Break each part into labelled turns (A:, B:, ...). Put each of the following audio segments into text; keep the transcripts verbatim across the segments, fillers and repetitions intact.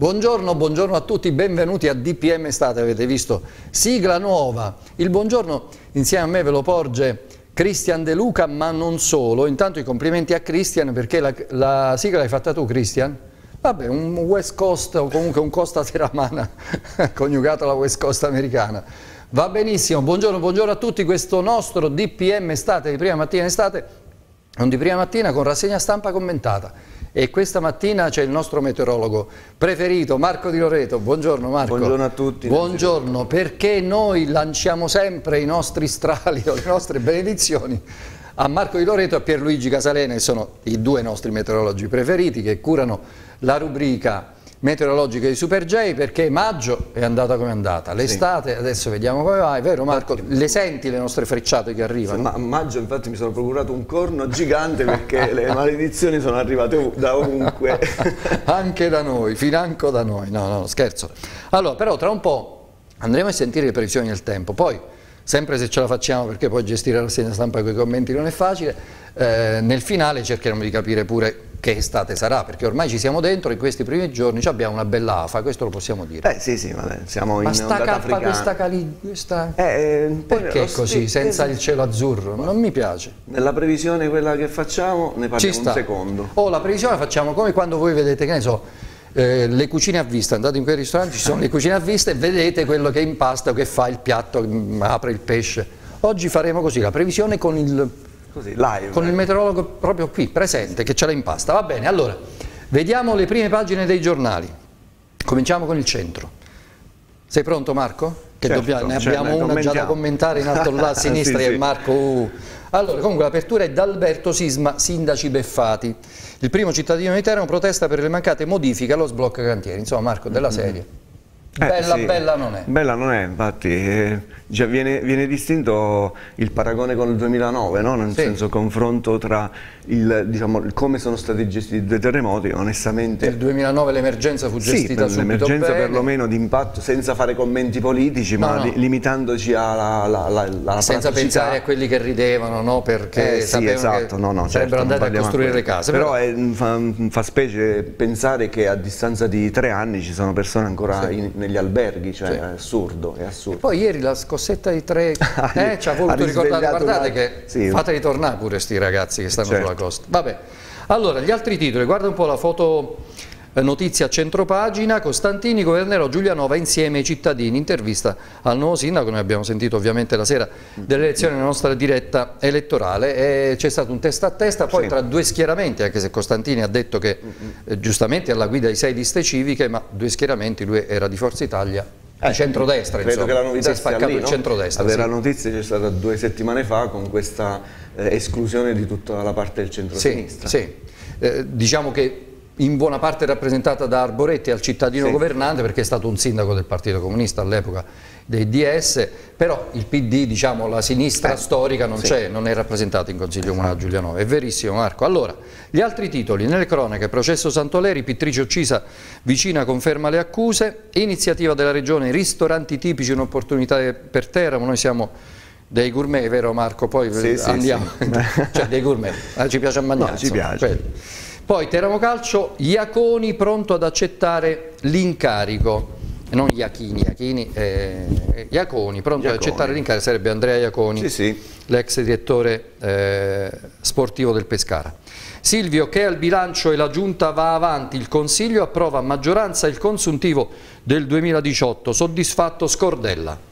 A: Buongiorno, buongiorno a tutti, benvenuti a D P M Estate, avete visto, sigla nuova. Il buongiorno insieme a me ve lo porge Cristian De Luca, ma non solo. Intanto i complimenti a Cristian perché la, la sigla l'hai fatta tu, Cristian? Vabbè, un West Coast o comunque un Costa Teramana coniugato alla West Coast americana. Va benissimo, buongiorno, buongiorno a tutti, questo nostro D P M Estate di prima mattina in estate, non di prima mattina con rassegna stampa commentata. E questa mattina c'è il nostro meteorologo preferito, Marco Di Loreto. Buongiorno Marco.
B: Buongiorno a tutti.
A: Buongiorno, perché noi lanciamo sempre i nostri strali o le nostre benedizioni a Marco Di Loreto e a Pierluigi Casalena, che sono i due nostri meteorologi preferiti, che curano la rubrica meteorologica di Super J, perché maggio è andata come è andata, l'estate sì. Adesso vediamo come va, è vero Marco? Infatti, le senti le nostre frecciate che arrivano?
B: Ma a maggio infatti mi sono procurato un corno gigante perché le maledizioni sono arrivate da ovunque.
A: Anche da noi, financo da noi, no no scherzo. Allora però tra un po' andremo a sentire le previsioni del tempo, poi sempre se ce la facciamo, perché poi gestire la rassegna stampa con i commenti non è facile, eh, nel finale cercheremo di capire pure che estate sarà, perché ormai ci siamo dentro, in questi primi giorni abbiamo una bella afa, questo lo possiamo dire.
B: Eh sì sì, vabbè, siamo
A: ma
B: in
A: sta
B: ondata
A: cappa,
B: africana.
A: questa cali... Questa...
B: Eh,
A: perché così,
B: sì,
A: senza
B: sì.
A: il cielo azzurro? Non mi piace.
B: Nella previsione quella che facciamo ne parliamo un secondo.
A: Oh, la previsione la facciamo come quando voi vedete, che ne so, eh, le cucine a vista, andate in quei ristoranti, ci sono le cucine a vista e vedete quello che impasta o che fa il piatto, apre il pesce. Oggi faremo così, la previsione con il...
B: Così, live.
A: Con il meteorologo proprio qui, presente, che ce la impasta. Va bene, allora, vediamo le prime pagine dei giornali. Cominciamo con il centro. Sei pronto Marco? Che
B: certo,
A: dobbiamo, ne
B: certo,
A: abbiamo una già da commentare in alto là a sinistra,
B: sì,
A: che è
B: sì.
A: Marco. Uh. Allora, comunque l'apertura è da Alberto Sisma, sindaci beffati. Il primo cittadino di Teramo protesta per le mancate modifiche allo sblocco cantieri. Insomma Marco, della serie.
B: Eh,
A: bella,
B: sì.
A: bella non è.
B: Bella non è, infatti, eh, già viene, viene distinto il paragone con il duemilanove, no? Nel
A: sì.
B: senso confronto tra il, diciamo, il come sono stati gestiti i due terremoti, onestamente...
A: Nel duemilanove l'emergenza fu gestita
B: sì,
A: subito
B: l'emergenza
A: bene.
B: perlomeno di impatto, senza fare commenti politici,
A: no,
B: ma
A: no.
B: Li, limitandoci alla, alla, alla, alla
A: senza
B: praticità.
A: pensare a quelli che ridevano, no? Perché
B: eh, sì,
A: sapevano
B: esatto.
A: che
B: no, no,
A: sarebbero
B: certo,
A: andati a costruire le case.
B: Però,
A: però...
B: È, fa, fa specie pensare che a distanza di tre anni ci sono persone ancora
A: sì.
B: in, negli alberghi. Cioè,
A: sì.
B: è assurdo, è assurdo.
A: E poi ieri la scossetta di tre, eh, ci ha voluto ricordare, guardate una... che sì. Fateli tornare pure sti ragazzi che stanno certo. sulla costa. Vabbè, allora gli altri titoli, guarda un po' la foto eh, notizia a centropagina, Costantini governerò Giulianova insieme ai cittadini, intervista al nuovo sindaco, noi abbiamo sentito ovviamente la sera delle elezioni nella nostra diretta elettorale e c'è stato un testa a testa, poi sì. tra due schieramenti, anche se Costantini ha detto che eh, giustamente è alla guida di sei liste civiche, ma due schieramenti, lui era di Forza Italia, di eh, centrodestra,
B: credo
A: insomma.
B: che la novità
A: si è spaccato
B: lì, no?
A: il centrodestra.
B: La vera
A: sì.
B: notizia c'è stata due settimane fa con questa eh, esclusione di tutta la parte del centro-sinistra.
A: Sì, sì. Eh, diciamo che in buona parte rappresentata da Arboretti al cittadino sì. governante, perché è stato un sindaco del Partito Comunista all'epoca dei D S, però il P D, diciamo la sinistra eh, storica non sì. c'è, non è rappresentata in Consiglio Comunale a Giulianova, è verissimo Marco. Allora, gli altri titoli, nelle cronache, processo Santoleri, pittrice uccisa, vicina conferma le accuse, iniziativa della Regione, ristoranti tipici, un'opportunità per Teramo, noi siamo dei gourmet, vero Marco? Poi sì, andiamo, sì, sì. cioè dei gourmet, eh, ci piace a mangiare,
B: no, ci piace.
A: Quello. Poi Teramo Calcio, Iaconi pronto ad accettare l'incarico, non Iachini, Iachini eh, Iaconi pronto Iaconi. ad accettare l'incarico, sarebbe Andrea Iaconi,
B: sì, sì.
A: l'ex direttore eh, sportivo del Pescara. Silvio, che al bilancio e la giunta va avanti, il Consiglio approva a maggioranza il consuntivo del duemiladiciotto, soddisfatto Scordella.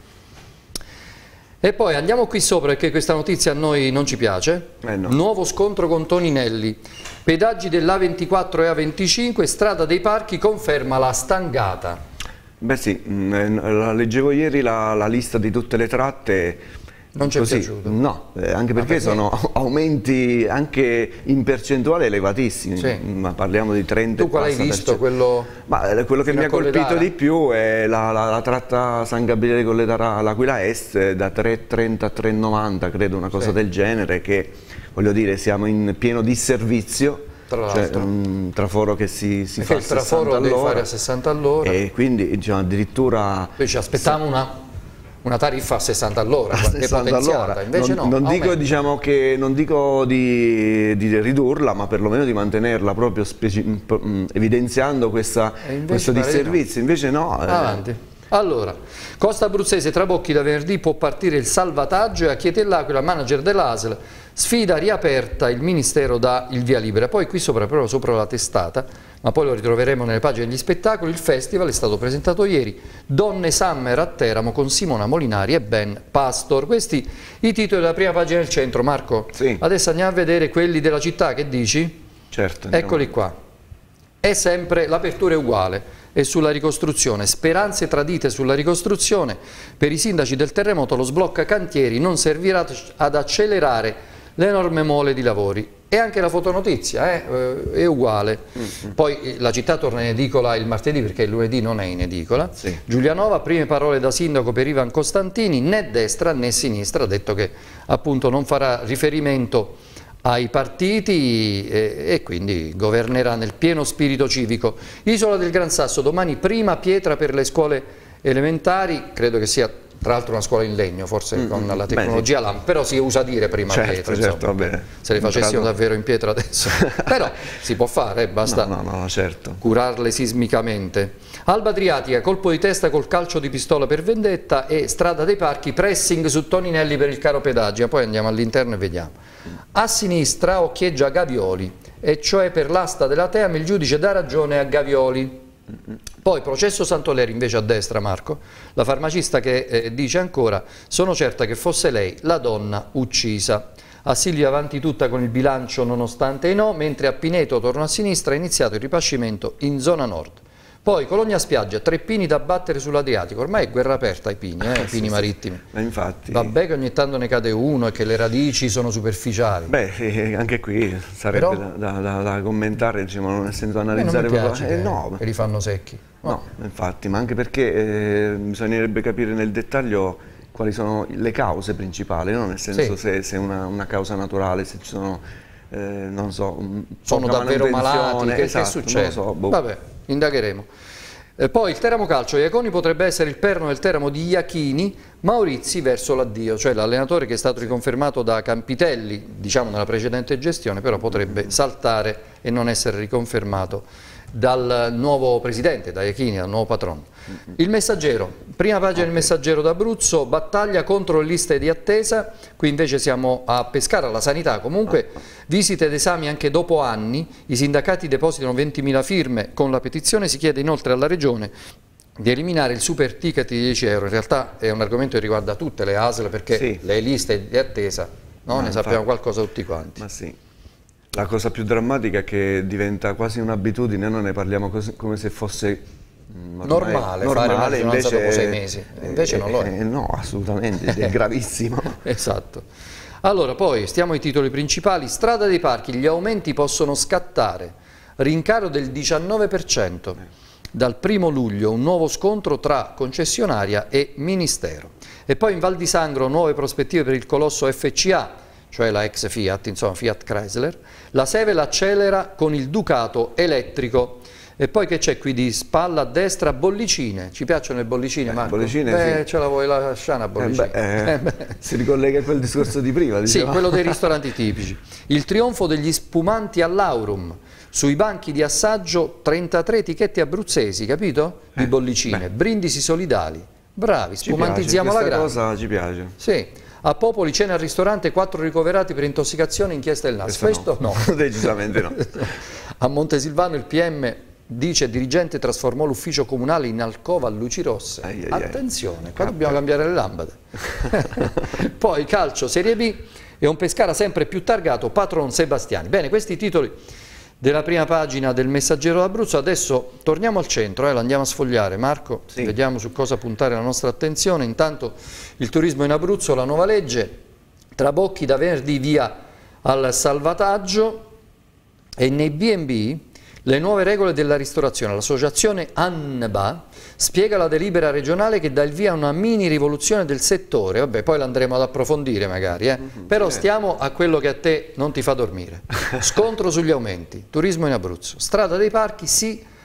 A: E poi andiamo qui sopra perché questa notizia a noi non ci piace,
B: eh no.
A: nuovo scontro con Toninelli, pedaggi dell'A ventiquattro e A venticinque, strada dei parchi conferma la stangata.
B: Beh sì, mh, leggevo ieri la, la lista di tutte le tratte.
A: Non ci è piaciuto?
B: No, eh, anche perché, perché sono aumenti anche in percentuale elevatissimi,
A: sì.
B: ma parliamo di trenta.
A: Tu quale hai visto? Quello,
B: ma, quello che mi ha colpito di più è la, la, la tratta San Gabriele Colletara all'Aquila Est da tre virgola trenta a tre virgola novanta, credo una cosa sì. del genere, che voglio dire siamo in pieno disservizio.
A: Tra
B: cioè, un traforo che si, si fa a
A: il traforo devi fare a sessanta all'ora
B: e quindi diciamo, addirittura
A: poi ci aspettiamo una una tariffa a sessanta all'ora,
B: sessanta all'ora.
A: Invece
B: non,
A: no,
B: non dico, diciamo che, non dico di, di ridurla, ma perlomeno di mantenerla, proprio evidenziando questa, questo disservizio. Invece no.
A: Avanti. Eh. Allora, Costa Abruzzese, Trabocchi da venerdì può partire il salvataggio e a Chietell'Aquila, manager dell'A S L, sfida riaperta, il Ministero dà il via libera. Poi qui sopra, proprio sopra la testata, ma poi lo ritroveremo nelle pagine degli spettacoli, il festival è stato presentato ieri, Donne Summer a Teramo con Simona Molinari e Ben Pastor. Questi i titoli della prima pagina del centro, Marco.
B: Sì.
A: Adesso andiamo a vedere quelli della città, che dici?
B: Certo.
A: Eccoli qua. È sempre, l'apertura è uguale. E sulla ricostruzione, speranze tradite sulla ricostruzione, per i sindaci del terremoto lo sblocca cantieri non servirà ad accelerare l'enorme mole di lavori. E anche la fotonotizia eh, è uguale. Mm-hmm. Poi la città torna in edicola il martedì perché il lunedì non è in edicola.
B: Sì.
A: Giulianova, prime parole da sindaco per Ivan Costantini, né destra né sinistra, ha detto che appunto non farà riferimento ai partiti e, e quindi governerà nel pieno spirito civico. Isola del Gran Sasso, domani prima pietra per le scuole elementari, credo che sia tra l'altro una scuola in legno, forse mm, con la tecnologia L A M, però si usa dire prima
B: certo,
A: pietra,
B: certo, vabbè.
A: Se le facessimo davvero in pietra adesso, però si può fare, basta
B: no, no, no, certo.
A: curarle sismicamente. Alba Adriatica, colpo di testa col calcio di pistola per vendetta, e Strada dei Parchi, pressing su Toninelli per il caro pedaggio, poi andiamo all'interno e vediamo. A sinistra occhieggia Gavioli, e cioè per l'asta della Team il giudice dà ragione a Gavioli. Poi processo Santoleri invece a destra, Marco, la farmacista che eh, dice ancora: sono certa che fosse lei la donna uccisa. A Silvia avanti tutta con il bilancio nonostante i no, mentre a Pineto, torno a sinistra, è iniziato il ripascimento in zona nord. Poi Cologna Spiaggia, tre pini da battere sull'Adriatico, ormai è guerra aperta ai pini, eh, ai pini sì, marittimi.
B: Sì. Infatti.
A: Vabbè che ogni tanto ne cade uno e che le radici sono superficiali.
B: Beh, anche qui sarebbe Però, da, da, da commentare, diciamo, nel senso analizzare
A: proprio. Eh,
B: che,
A: no, che li fanno secchi.
B: No, no infatti, ma anche perché eh, bisognerebbe capire nel dettaglio quali sono le cause principali, no? Nel senso sì. se, se una, una causa naturale, se ci sono, eh, non so,
A: sono davvero malati, che,
B: esatto,
A: che succede?
B: So, boh.
A: Vabbè. Indagheremo. Eh, poi il Teramo Calcio, Iaconi potrebbe essere il perno del Teramo di Iachini, Maurizi verso l'addio, cioè l'allenatore che è stato riconfermato da Campitelli, diciamo nella precedente gestione, però potrebbe saltare e non essere riconfermato dal nuovo presidente, da Iachini, dal nuovo patrono. Il Messaggero, prima pagina okay. del Messaggero d'Abruzzo, battaglia contro le liste di attesa, qui invece siamo a Pescara, alla sanità, comunque visite ed esami anche dopo anni, i sindacati depositano ventimila firme con la petizione, si chiede inoltre alla Regione di eliminare il super ticket di dieci euro, in realtà è un argomento che riguarda tutte le A S L perché sì. le liste di attesa, no? ne sappiamo infatti. qualcosa tutti quanti.
B: Ma sì. La cosa più drammatica è che diventa quasi un'abitudine, noi ne parliamo così, come se fosse
A: normale,
B: normale
A: fare
B: invece
A: dopo sei mesi, invece eh, non lo è.
B: Eh, no, assolutamente, è gravissimo.
A: Esatto. Allora, poi stiamo ai titoli principali. Strada dei Parchi, gli aumenti possono scattare, rincaro del diciannove per cento. Dal primo luglio un nuovo scontro tra concessionaria e Ministero. E poi in Val di Sangro nuove prospettive per il colosso F C A, cioè la ex Fiat, insomma Fiat Chrysler. La Sevel accelera con il Ducato elettrico. E poi che c'è qui di spalla a destra? Bollicine. Ci piacciono le bollicine,
B: eh,
A: Marco?
B: Bollicine,
A: beh,
B: sì.
A: ce la vuoi lasciare una bollicina?
B: Eh, beh, eh, beh. Si ricollega a quel discorso di prima, diciamo.
A: Sì, quello dei ristoranti tipici. Il trionfo degli spumanti all'Aurum. Sui banchi di assaggio trentatré etichette abruzzesi, capito? Di
B: eh,
A: bollicine. Beh. Brindisi solidali. Bravi,
B: ci
A: spumantizziamo
B: piace,
A: la grande.
B: Questa cosa ci piace.
A: Sì. A Popoli cena al ristorante, quattro ricoverati per intossicazione, inchiesta del N A S. Questo,
B: Questo no. no. Decisamente no.
A: A Montesilvano il P M dice dirigente trasformò l'ufficio comunale in alcova a luci rosse. Ai, ai, Attenzione, qua dobbiamo cambiare le lampade. Poi calcio, Serie B e un Pescara sempre più targato, Patron Sebastiani. Bene, questi titoli della prima pagina del Messaggero d'Abruzzo. Adesso torniamo al centro, eh, lo andiamo a sfogliare, Marco, sì. Vediamo su cosa puntare la nostra attenzione. Intanto il turismo in Abruzzo, la nuova legge, Trabocchi da venerdì via al salvataggio, e nei B and B le nuove regole della ristorazione. L'associazione ANBA spiega la delibera regionale che dà il via a una mini rivoluzione del settore. Vabbè, poi l'andremo ad approfondire magari, eh. Mm-hmm, però stiamo a quello che a te non ti fa dormire. Scontro sugli aumenti, turismo in Abruzzo, strada dei parchi sì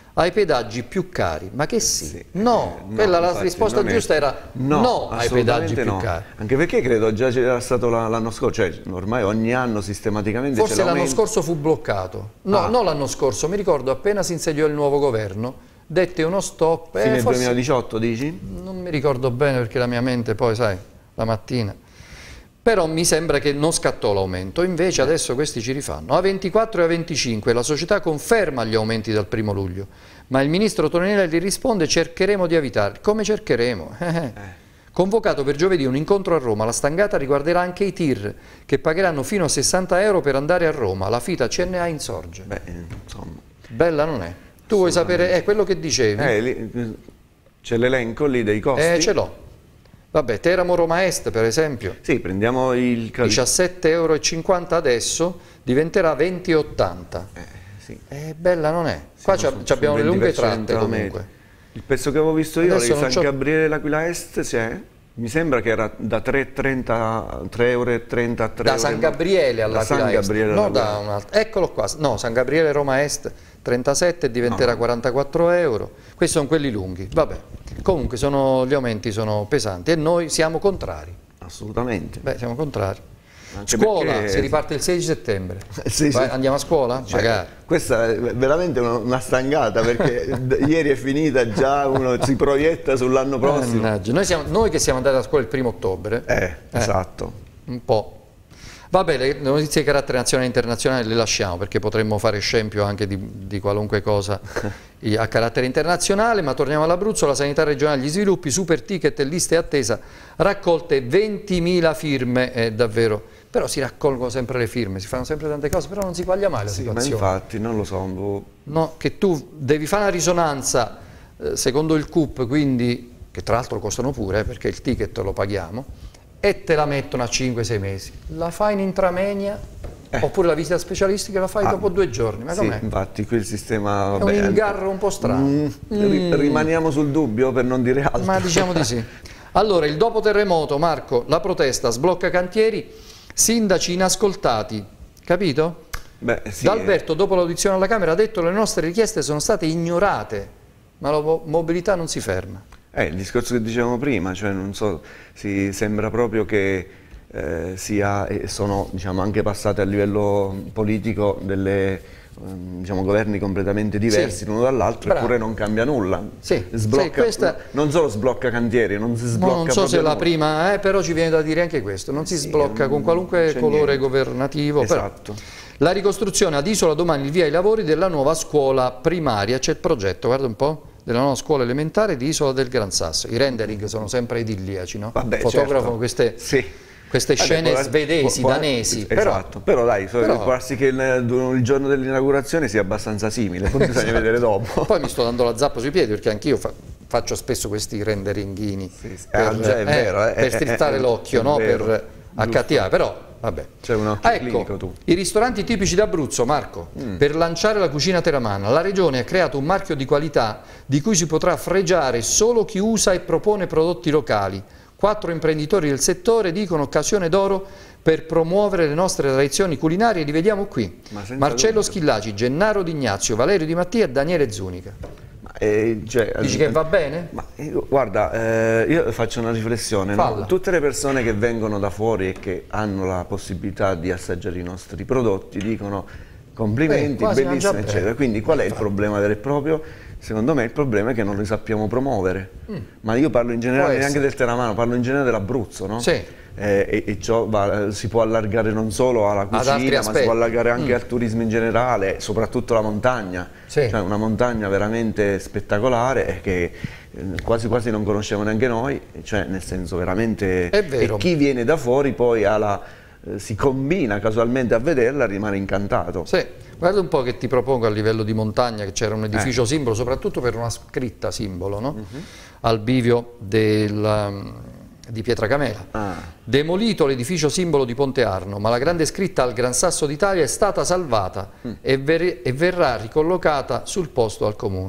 A: ai pedaggi più cari. Ma che sì?
B: sì.
A: No,
B: no
A: quella
B: infatti,
A: la risposta giusta
B: è...
A: era
B: no,
A: no ai pedaggi
B: no.
A: più cari.
B: Anche perché credo già c'era stato l'anno scorso, cioè ormai ogni anno sistematicamente
A: forse l'anno scorso fu bloccato. No, ah. non l'anno scorso, mi ricordo appena si insediò il nuovo governo, dette uno stop.
B: Fine
A: eh, forse...
B: duemiladiciotto dici?
A: Non mi ricordo bene perché la mia mente poi, sai, la mattina. Però mi sembra che non scattò l'aumento, invece adesso questi ci rifanno. A ventiquattro e a venticinque la società conferma gli aumenti dal primo luglio, ma il ministro Toninelli risponde: cercheremo di evitarli. Come cercheremo? Eh. Convocato per giovedì un incontro a Roma, la stangata riguarderà anche i tir, che pagheranno fino a sessanta euro per andare a Roma. La Fita C N A insorge.
B: Beh, insomma.
A: Bella non è? Tu vuoi sapere, è quello che dicevi?
B: Eh, c'è l'elenco lì dei costi?
A: Eh, ce l'ho. Vabbè, Teramo Roma Est per esempio,
B: sì, prendiamo il
A: diciassette e cinquanta euro adesso, diventerà venti e ottanta.
B: Eh, sì.
A: Eh, bella non è? Qua abbiamo le lunghe tratte comunque.
B: Il pezzo che avevo visto io
A: adesso
B: di San Gabriele l'Aquila Est c'è? Mi sembra che era da tre e trenta, tre euro e trenta a tre
A: da
B: euro.
A: San Gabriele all'Aquila Est, no da un altro. Eccolo qua, no, San Gabriele Roma Est trentasette e diventerà no. quarantaquattro euro. Questi sono quelli lunghi, vabbè. Comunque sono, gli aumenti sono pesanti e noi siamo contrari.
B: Assolutamente.
A: Beh, siamo contrari.
B: Anche
A: scuola,
B: perché...
A: si riparte il sei settembre.
B: sì,
A: Vai,
B: sì.
A: Andiamo a scuola?
B: Cioè,
A: magari.
B: Questa è veramente una stangata perché ieri è finita, già uno si proietta sull'anno prossimo.
A: Noi, siamo, noi che siamo andati a scuola il primo ottobre.
B: Eh,
A: eh,
B: esatto.
A: Un po'. Vabbè, le notizie di carattere nazionale e internazionale le lasciamo perché potremmo fare scempio anche di, di qualunque cosa a carattere internazionale, ma torniamo all'Abruzzo. La sanità regionale, gli sviluppi, super ticket e liste attesa, raccolte ventimila firme, è davvero, però si raccolgono sempre le firme, si fanno sempre tante cose, però non si quaglia mai la
B: sì,
A: situazione.
B: Ma infatti non lo so. Boh.
A: No, che tu devi fare una risonanza eh, secondo il C U P, quindi, che tra l'altro costano pure eh, perché il ticket lo paghiamo, e te la mettono a cinque sei mesi. La fai in intramenia, eh. oppure la visita specialistica la fai ah, dopo due giorni. Ma
B: sì,
A: com'è?
B: Infatti quel sistema...
A: È un ingarro un po' strano.
B: Mm, mm. Rimaniamo sul dubbio per non dire altro.
A: Ma diciamo di sì. Allora, il dopo terremoto, Marco, la protesta sblocca cantieri, sindaci inascoltati, capito?
B: Beh, sì,
A: D'Alberto, dopo l'audizione alla Camera, ha detto che le nostre richieste sono state ignorate, ma la mobilità non si ferma.
B: Eh, il discorso che dicevamo prima, cioè non so, si sembra proprio che eh, sia, e sono diciamo, anche passate a livello politico delle diciamo, governi completamente diversi sì. l'uno dall'altro, eppure non cambia nulla.
A: Sì.
B: Sblocca,
A: sì, questa...
B: Non solo sblocca cantieri, non si sblocca.
A: No, non so se è la prima, eh, però ci viene da dire anche questo, non si sì, sblocca con qualunque colore niente. governativo.
B: Esatto.
A: Però. La ricostruzione ad Isola, domani il via ai lavori della nuova scuola primaria, c'è il progetto, guarda un po'. Della nuova scuola elementare di Isola del Gran Sasso. I rendering sono sempre idilliaci, no?
B: Vabbè,
A: fotografano
B: certo.
A: queste,
B: sì.
A: queste scene Vabbè, svedesi, può, danesi.
B: Esatto, però, però dai, però, può darsi che il, il giorno dell'inaugurazione sia abbastanza simile, poi bisogna vedere dopo.
A: Poi mi sto dando la zappa sui piedi perché anch'io fa, faccio spesso questi renderingini
B: sì, sì.
A: per,
B: Ah, già, è vero,
A: eh,
B: eh,
A: per strizzare
B: eh,
A: l'occhio, no? Per accattivare, però vabbè.
B: C'è un occhio
A: ah, ecco,
B: clinico tu.
A: I ristoranti tipici d'Abruzzo, Marco, mm. per lanciare la cucina teramana, la Regione ha creato un marchio di qualità di cui si potrà fregiare solo chi usa e propone prodotti locali. Quattro imprenditori del settore dicono occasione d'oro per promuovere le nostre tradizioni culinarie, li vediamo qui. Marcello dubbio. Schillaci, Gennaro D'Ignazio, Valerio Di Mattia e Daniele Zunica.
B: Eh, cioè,
A: Dici che va bene?
B: Ma, guarda, eh, io faccio una riflessione, no? Tutte le persone che vengono da fuori e che hanno la possibilità di assaggiare i nostri prodotti dicono complimenti, eh, bellissimi eccetera, quindi qual è il problema vero e proprio? Secondo me il problema è che non li sappiamo promuovere, mm. ma io parlo in generale neanche del teramano, parlo in generale dell'Abruzzo, no? Sì. Eh, e, e ciò va, si può allargare non solo alla cucina, ma si può allargare anche mm. al turismo in generale, soprattutto la montagna, sì. cioè una montagna veramente spettacolare che quasi quasi non conosciamo neanche noi, cioè nel senso veramente,
A: è vero.
B: E chi viene da fuori poi ha la, eh, si combina casualmente a vederla, rimane incantato.
A: Sì. Guarda un po' che ti propongo a livello di montagna, che c'era un edificio eh. simbolo, soprattutto per una scritta simbolo, no? uh-huh. al bivio del... di Pietracamera. Ah. Demolito l'edificio simbolo di Ponte Arno, ma la grande scritta al Gran Sasso d'Italia è stata salvata mm. e, ver e verrà ricollocata sul posto al comune.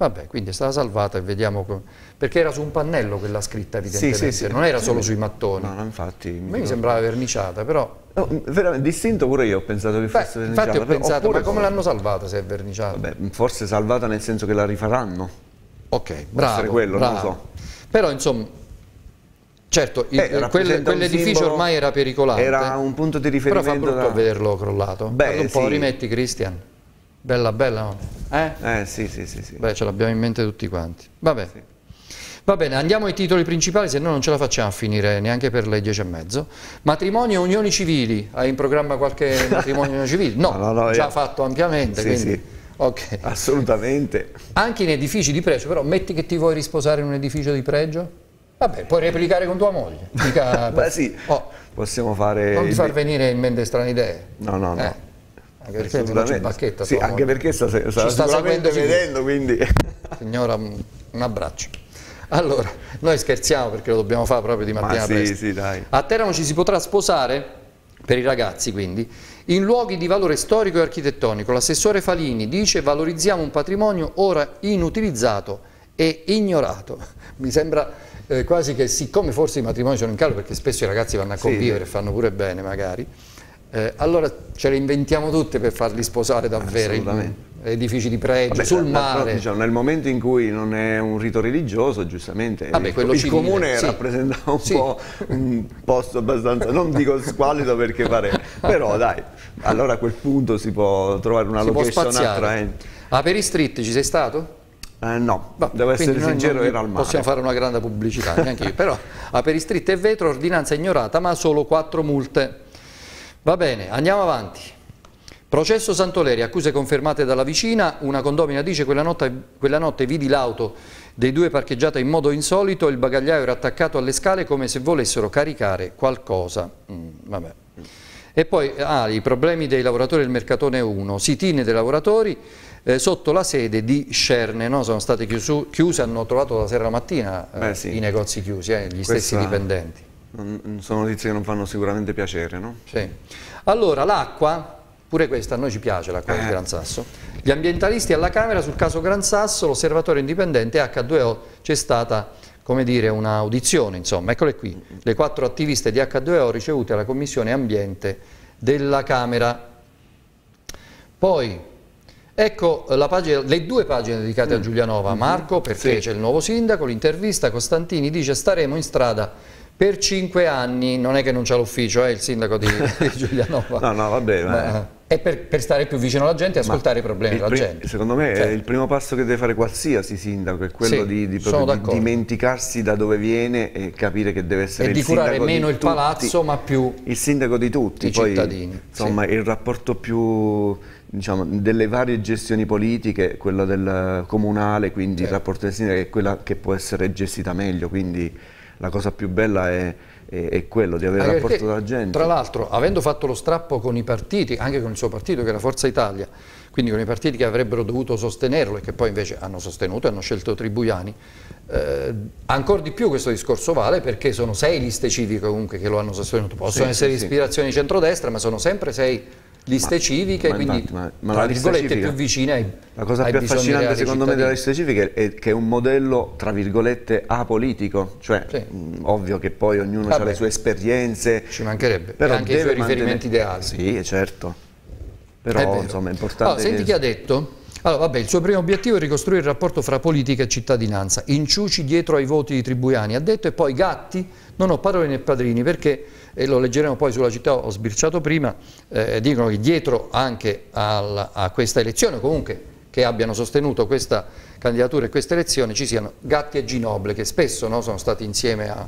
A: Vabbè, quindi è stata salvata e vediamo... Perché era su un pannello quella scritta, evidentemente, sì, sì, sì. non era solo sui mattoni.
B: No, no, infatti...
A: A me mi sembrava verniciata, però...
B: No, veramente, distinto pure io ho pensato che fosse
A: Beh,
B: verniciata.
A: Infatti ho pensato,
B: Oppure
A: ma come l'hanno salvata se è verniciata?
B: Vabbè, forse salvata nel senso che la rifaranno.
A: Ok, bravo,
B: quello,
A: bravo.
B: non lo so.
A: Però, insomma... Certo, eh, quell'edificio ormai era pericolante.
B: Era un punto di riferimento.
A: Però fa brutto
B: da...
A: vederlo crollato.
B: Beh,
A: Guarda un po',
B: sì.
A: rimetti, Christian. Bella, bella, no? Eh?
B: Eh, sì, sì, sì, sì.
A: Beh, ce l'abbiamo in mente tutti quanti. Vabbè.
B: Sì.
A: Va bene, andiamo ai titoli principali, se no non ce la facciamo a finire neanche per le dieci e mezzo. Matrimonio e unioni civili. Hai in programma qualche matrimonio e unioni civili? No, no, no, già io... fatto ampiamente.
B: Sì,
A: quindi...
B: sì.
A: Okay.
B: Assolutamente.
A: Anche in edifici di pregio, però metti che ti vuoi risposare in un edificio di pregio? Vabbè, puoi replicare con tua moglie. Mica...
B: Beh sì, oh, possiamo fare...
A: Non ti far venire in mente strane idee.
B: No, no, no.
A: Eh. Anche perché ti faccio bacchetta.
B: Sì, anche perché sta, sta, sta sicuramente vedendo, quindi...
A: Signora, un abbraccio. Allora, noi scherziamo perché lo dobbiamo fare proprio di mattina
B: Ma sì,
A: presto.
B: sì, dai.
A: A Teramo ci si potrà sposare, per i ragazzi quindi, in luoghi di valore storico e architettonico. L'assessore Falini dice: valorizziamo un patrimonio ora inutilizzato e ignorato. Mi sembra eh, quasi che, siccome forse i matrimoni sono in calo, perché spesso i ragazzi vanno a convivere e sì, fanno pure bene magari, eh, allora ce le inventiamo tutte per farli sposare davvero in edifici di pregio, vabbè, sul mare.
B: Diciamo, nel momento in cui non è un rito religioso, giustamente vabbè, il, il civile, comune sì, rappresenta un sì, po' un posto abbastanza, non dico squallido perché pare, però dai, allora a quel punto si può trovare una si location attraente.
A: A Peri Street ci sei stato?
B: Eh, no, bah, devo essere sincero, era al mare.
A: Possiamo fare una grande pubblicità, neanche io, però a Peri Street e vetro, ordinanza ignorata, ma solo quattro multe. Va bene, andiamo avanti. Processo Santoleri, accuse confermate dalla vicina, una condomina dice quella notte, quella notte vidi l'auto dei due parcheggiata in modo insolito, il bagagliaio era attaccato alle scale come se volessero caricare qualcosa. Mm, vabbè. E poi ah, i problemi dei lavoratori del Mercatone uno, sit-in dei lavoratori eh, sotto la sede di Scerne, no? Sono state chiusi, chiuse, hanno trovato la sera alla mattina eh, Beh, sì. i negozi chiusi, eh, gli Questa... stessi dipendenti.
B: Non, sono notizie che non fanno sicuramente piacere, no?
A: Sì. Allora, l'acqua, pure questa a noi ci piace, l'acqua eh. del Gran Sasso. Gli ambientalisti alla Camera sul caso Gran Sasso, l'osservatorio indipendente acca due o, c'è stata, come dire, un'audizione, insomma, eccole qui, le quattro attiviste di acca due o ricevute alla Commissione Ambiente della Camera. Poi, ecco la pagina, le due pagine dedicate mm. a Giulianova, Marco, perché sì. c'è il nuovo sindaco, l'intervista, Costantini dice staremo in strada per cinque anni, non è che non c'ha l'ufficio, è eh, il sindaco di, di Giulianova.
B: No, no, vabbè. Ma...
A: È per, per stare più vicino alla gente e ascoltare ma i problemi della gente.
B: Secondo me cioè. è il primo passo che deve fare qualsiasi sindaco, è quello sì, di, di, di dimenticarsi da dove viene e capire che deve essere
A: e
B: il
A: di curare
B: sindaco
A: meno
B: di
A: il
B: tutti,
A: palazzo, ma più
B: il sindaco di tutti,
A: i
B: poi,
A: cittadini.
B: Insomma, sì. il rapporto più... diciamo, delle varie gestioni politiche, quello del comunale, quindi sì. il rapporto del sindaco è quella che può essere gestita meglio, quindi la cosa più bella è, è, è quello di avere il rapporto della gente.
A: Tra l'altro, avendo fatto lo strappo con i partiti, anche con il suo partito che era Forza Italia, quindi con i partiti che avrebbero dovuto sostenerlo e che poi invece hanno sostenuto e hanno scelto Tribuiani, eh, ancora di più questo discorso vale perché sono sei liste civiche comunque che lo hanno sostenuto, possono sì, essere sì, ispirazioni di centrodestra, ma sono sempre sei liste ma, civiche, ma quindi infatti, ma, ma tra virgolette civica, più vicine ai
B: la cosa
A: ai
B: più affascinante secondo
A: cittadini.
B: me della liste civiche è che è un modello tra virgolette apolitico, cioè sì. mh, ovvio che poi ognuno ha le sue esperienze,
A: ci mancherebbe,
B: però
A: e anche i suoi riferimenti
B: mantenere...
A: ideali.
B: Sì, certo, però è insomma è importante.
A: Allora, senti che... chi ha detto? Allora, vabbè, il suo primo obiettivo è ricostruire il rapporto fra politica e cittadinanza, inciuci dietro ai voti di Tribuiani, ha detto, e poi Gatti, non ho parole né padrini, perché, e lo leggeremo poi sulla città, ho sbirciato prima, eh, dicono che dietro anche al, a questa elezione, comunque che abbiano sostenuto questa candidatura e queste elezioni, ci siano Gatti e Ginoble, che spesso no, sono stati insieme a,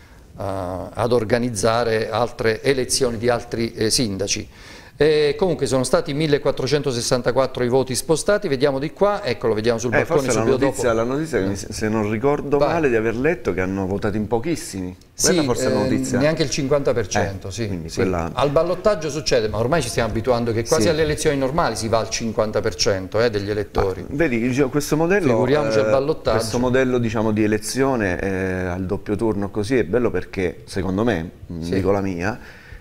A: a, ad organizzare altre elezioni di altri eh, sindaci. E comunque sono stati millequattrocentosessantaquattro i voti spostati, vediamo di qua, eccolo, vediamo sul
B: eh,
A: balcone subito
B: la notizia,
A: dopo.
B: La notizia, no. se non ricordo Vai. male, di aver letto che hanno votato in pochissimi. Quella
A: sì,
B: forse è la notizia.
A: Eh, neanche il cinquanta per cento, eh, sì, sì. Quella... Al ballottaggio succede, ma ormai ci stiamo abituando che quasi sì. alle elezioni normali si va al cinquanta per cento eh, degli elettori.
B: Ma, vedi, questo modello,
A: Figuriamoci
B: eh,
A: al ballottaggio.
B: Questo modello diciamo, di elezione eh, al doppio turno così è bello perché, secondo me, sì. dico la mia,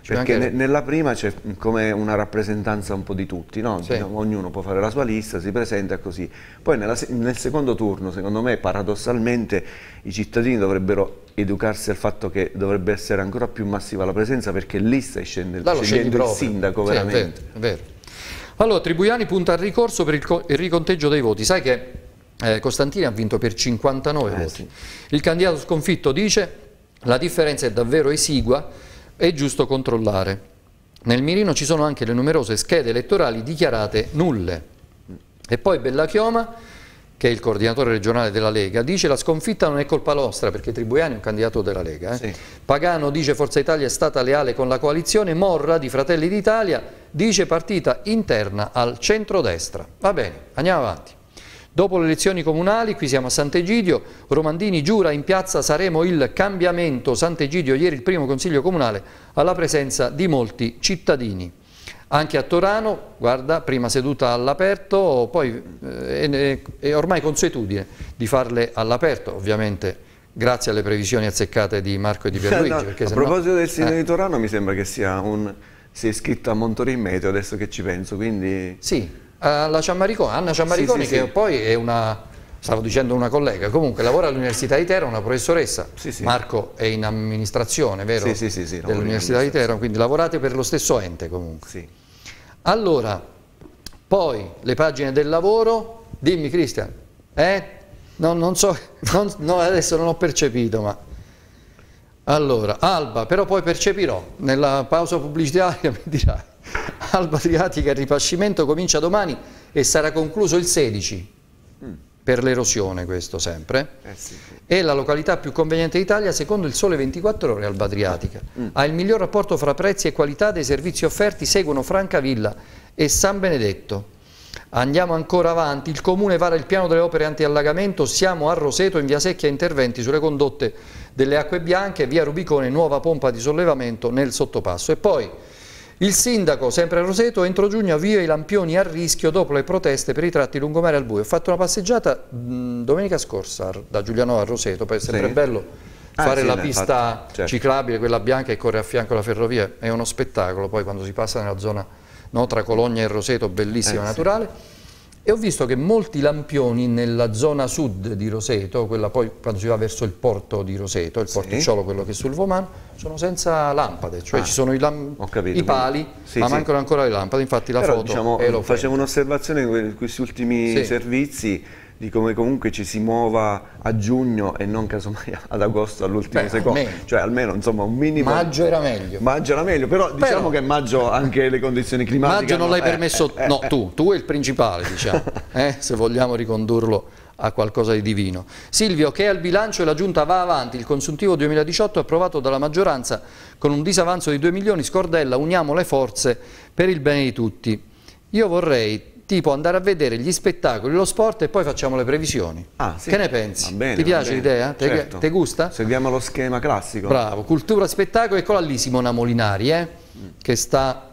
B: perché ne, nella prima c'è come una rappresentanza un po' di tutti, no?
A: Sì.
B: Diciamo, ognuno può fare la sua lista, si presenta così. Poi nella, nel secondo turno, secondo me, paradossalmente, i cittadini dovrebbero educarsi al fatto che dovrebbe essere ancora più massiva la presenza, perché lì stai scendendo, scegliendo il sindaco,
A: sì,
B: veramente.
A: È vero, è vero. Allora, Tribuiani punta al ricorso per il, il riconteggio dei voti. Sai che eh, Costantini ha vinto per cinquantanove
B: eh,
A: voti.
B: Sì.
A: Il candidato sconfitto dice: la differenza è davvero esigua, è giusto controllare. Nel mirino ci sono anche le numerose schede elettorali dichiarate nulle. E poi Bellachioma, che è il coordinatore regionale della Lega, dice: la sconfitta non è colpa nostra, perché Tribuiani è un candidato della Lega. Eh? Sì. Pagano dice: Forza Italia è stata leale con la coalizione. Morra di Fratelli d'Italia dice: partita interna al centrodestra. Va bene, andiamo avanti. Dopo le elezioni comunali, qui siamo a Sant'Egidio, Romandini giura in piazza: saremo il cambiamento. Sant'Egidio, ieri il primo consiglio comunale alla presenza di molti cittadini. Anche a Torano, guarda, prima seduta all'aperto, poi eh, è, è ormai consuetudine di farle all'aperto, ovviamente grazie alle previsioni azzeccate di Marco e di Pierluigi.
B: No,
A: perché
B: a
A: se
B: proposito
A: no,
B: del sindaco
A: eh.
B: di Torano, mi sembra che sia un... si è iscritto a Montorin Meteo, adesso che ci penso, quindi...
A: Sì, alla Ciammariconi, Anna Ciammariconi, sì, sì, che sì. Poi è una... stavo dicendo una collega, comunque lavora all'Università di Teramo, una professoressa, sì, sì. Marco è in amministrazione, vero?
B: Sì, sì, sì, sì,
A: dell'Università di Teramo, quindi lavorate per lo stesso ente comunque.
B: Sì.
A: Allora, poi le pagine del lavoro, dimmi Cristian, eh? No, non so, non, no, adesso non ho percepito, ma... Allora, Alba, però poi percepirò, nella pausa pubblicitaria mi dirai, Alba Adriatica, il ripascimento comincia domani e sarà concluso il sedici. Mm. Per l'erosione questo sempre, eh sì. È la località più conveniente d'Italia secondo il Sole ventiquattro Ore, Alba Adriatica. Mm. Ha il miglior rapporto fra prezzi e qualità dei servizi offerti, seguono Francavilla e San Benedetto. Andiamo ancora avanti, il Comune vara il piano delle opere anti-allagamento, siamo a Roseto, in via Secchia interventi sulle condotte delle acque bianche, via Rubicone nuova pompa di sollevamento nel sottopasso. E poi il sindaco, sempre a Roseto, entro giugno avvia i lampioni a rischio dopo le proteste per i tratti lungomare al buio. Ho fatto una passeggiata mh, domenica scorsa da Giulianova a Roseto, poi è sempre sì. bello fare ah, sì, la pista fatto, certo. ciclabile, quella bianca che corre a fianco alla ferrovia, è uno spettacolo, poi quando si passa nella zona no, tra Cologna e Roseto, bellissima, eh, naturale. Sì. E ho visto che molti lampioni nella zona sud di Roseto, quella poi quando si va verso il porto di Roseto, il sì. porticciolo, quello che è sul Vomano, sono senza lampade, cioè ah, ci sono i, capito, i pali, sì, ma sì. mancano ancora le lampade, infatti la
B: Però,
A: foto
B: diciamo,
A: è lo
B: facevo un'osservazione in questi ultimi sì. servizi, di come comunque ci si muova a giugno e non casomai ad agosto all'ultimo secondo, almeno. Cioè almeno insomma un minimo.
A: Maggio era meglio.
B: Maggio era meglio, però, però diciamo che maggio anche le condizioni climatiche.
A: Maggio non
B: hanno,
A: l'hai eh, permesso, eh, no eh. tu, tu è il principale diciamo, eh, se vogliamo ricondurlo a qualcosa di divino. Silvio, che al bilancio e la Giunta va avanti, il consuntivo duemiladiciotto approvato dalla maggioranza con un disavanzo di due milioni, Scordella, uniamo le forze per il bene di tutti. Io vorrei tipo andare a vedere gli spettacoli, lo sport e poi facciamo le previsioni. Ah, sì. Che ne pensi? Va bene, ti piace l'idea? Ti certo. gusta?
B: Seguiamo lo schema classico.
A: Bravo, cultura, spettacolo, eccola lì Simona Molinari, eh, mm. che sta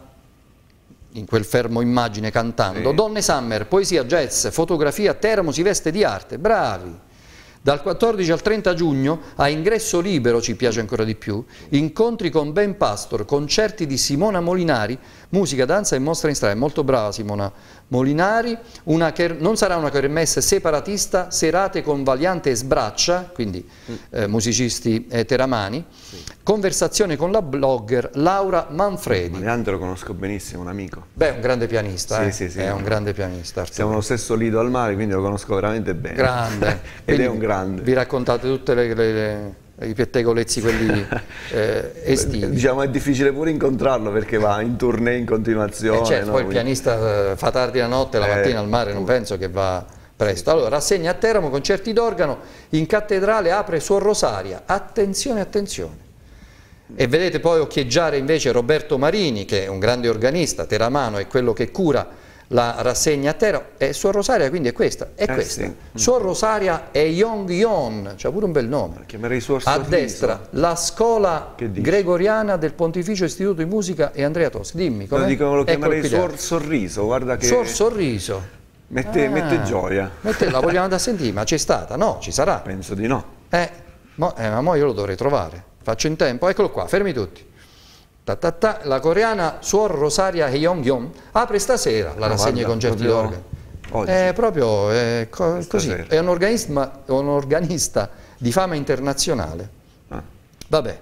A: in quel fermo immagine cantando. Sì. Donne Summer, poesia, jazz, fotografia, Teramo si veste di arte, bravi. Dal quattordici al trenta giugno a ingresso libero, ci piace ancora di più, incontri con Ben Pastor, concerti di Simona Molinari, musica, danza e mostra in strada. Molto brava Simona Molinari, una non sarà una kermesse separatista, serate con Valiante e Sbraccia, quindi eh, musicisti eh, teramani, sì. Conversazione con la blogger Laura Manfredi.
B: Valiante lo conosco benissimo, un amico.
A: Beh, un grande pianista, sì,
B: eh? sì, sì,
A: è
B: no.
A: un grande pianista. Arturo.
B: Siamo allo stesso lido al mare, quindi lo conosco veramente bene.
A: Grande.
B: Ed è un grande.
A: Vi raccontate tutte le... le, le i pettegolezzi quelli eh, estivi.
B: Diciamo è difficile pure incontrarlo perché va in tournée in continuazione.
A: Eh certo,
B: no?
A: Poi il pianista eh, fa tardi la notte, la eh, mattina al mare, non penso che va presto. Allora, rassegna a Teramo, concerti d'organo, in cattedrale apre Suor Rosaria. Attenzione, attenzione. E vedete poi occhieggiare invece Roberto Marini, che è un grande organista, teramano, è quello che cura la rassegna a Teramo, e Suor Rosaria quindi è questa, è eh questa. Sì. Suor Rosaria è Yong Yon, c'ha pure un bel nome.
B: Chiamerei Suor
A: A
B: Sorriso.
A: destra, la scuola gregoriana del Pontificio Istituto di Musica e Andrea Toschi. Dimmi, come?
B: No, dico, lo chiamerei Suor Sorriso, guarda che...
A: Suor Sorriso.
B: Mette, ah, mette gioia.
A: Mette, la vogliamo andare a sentire, ma c'è stata? No, ci sarà.
B: Penso di no.
A: Eh, mo, eh, ma mo io lo dovrei trovare. Faccio in tempo, eccolo qua, fermi tutti. Ta ta ta. La coreana Suor Rosaria Hyong-yeon apre stasera la
B: Ah,
A: rassegna
B: guarda,
A: i concerti
B: proprio
A: d'organo.
B: oggi.
A: È proprio è co- così,
B: Stasera.
A: è un, organisma- un organista di fama internazionale.
B: Ah.
A: Vabbè,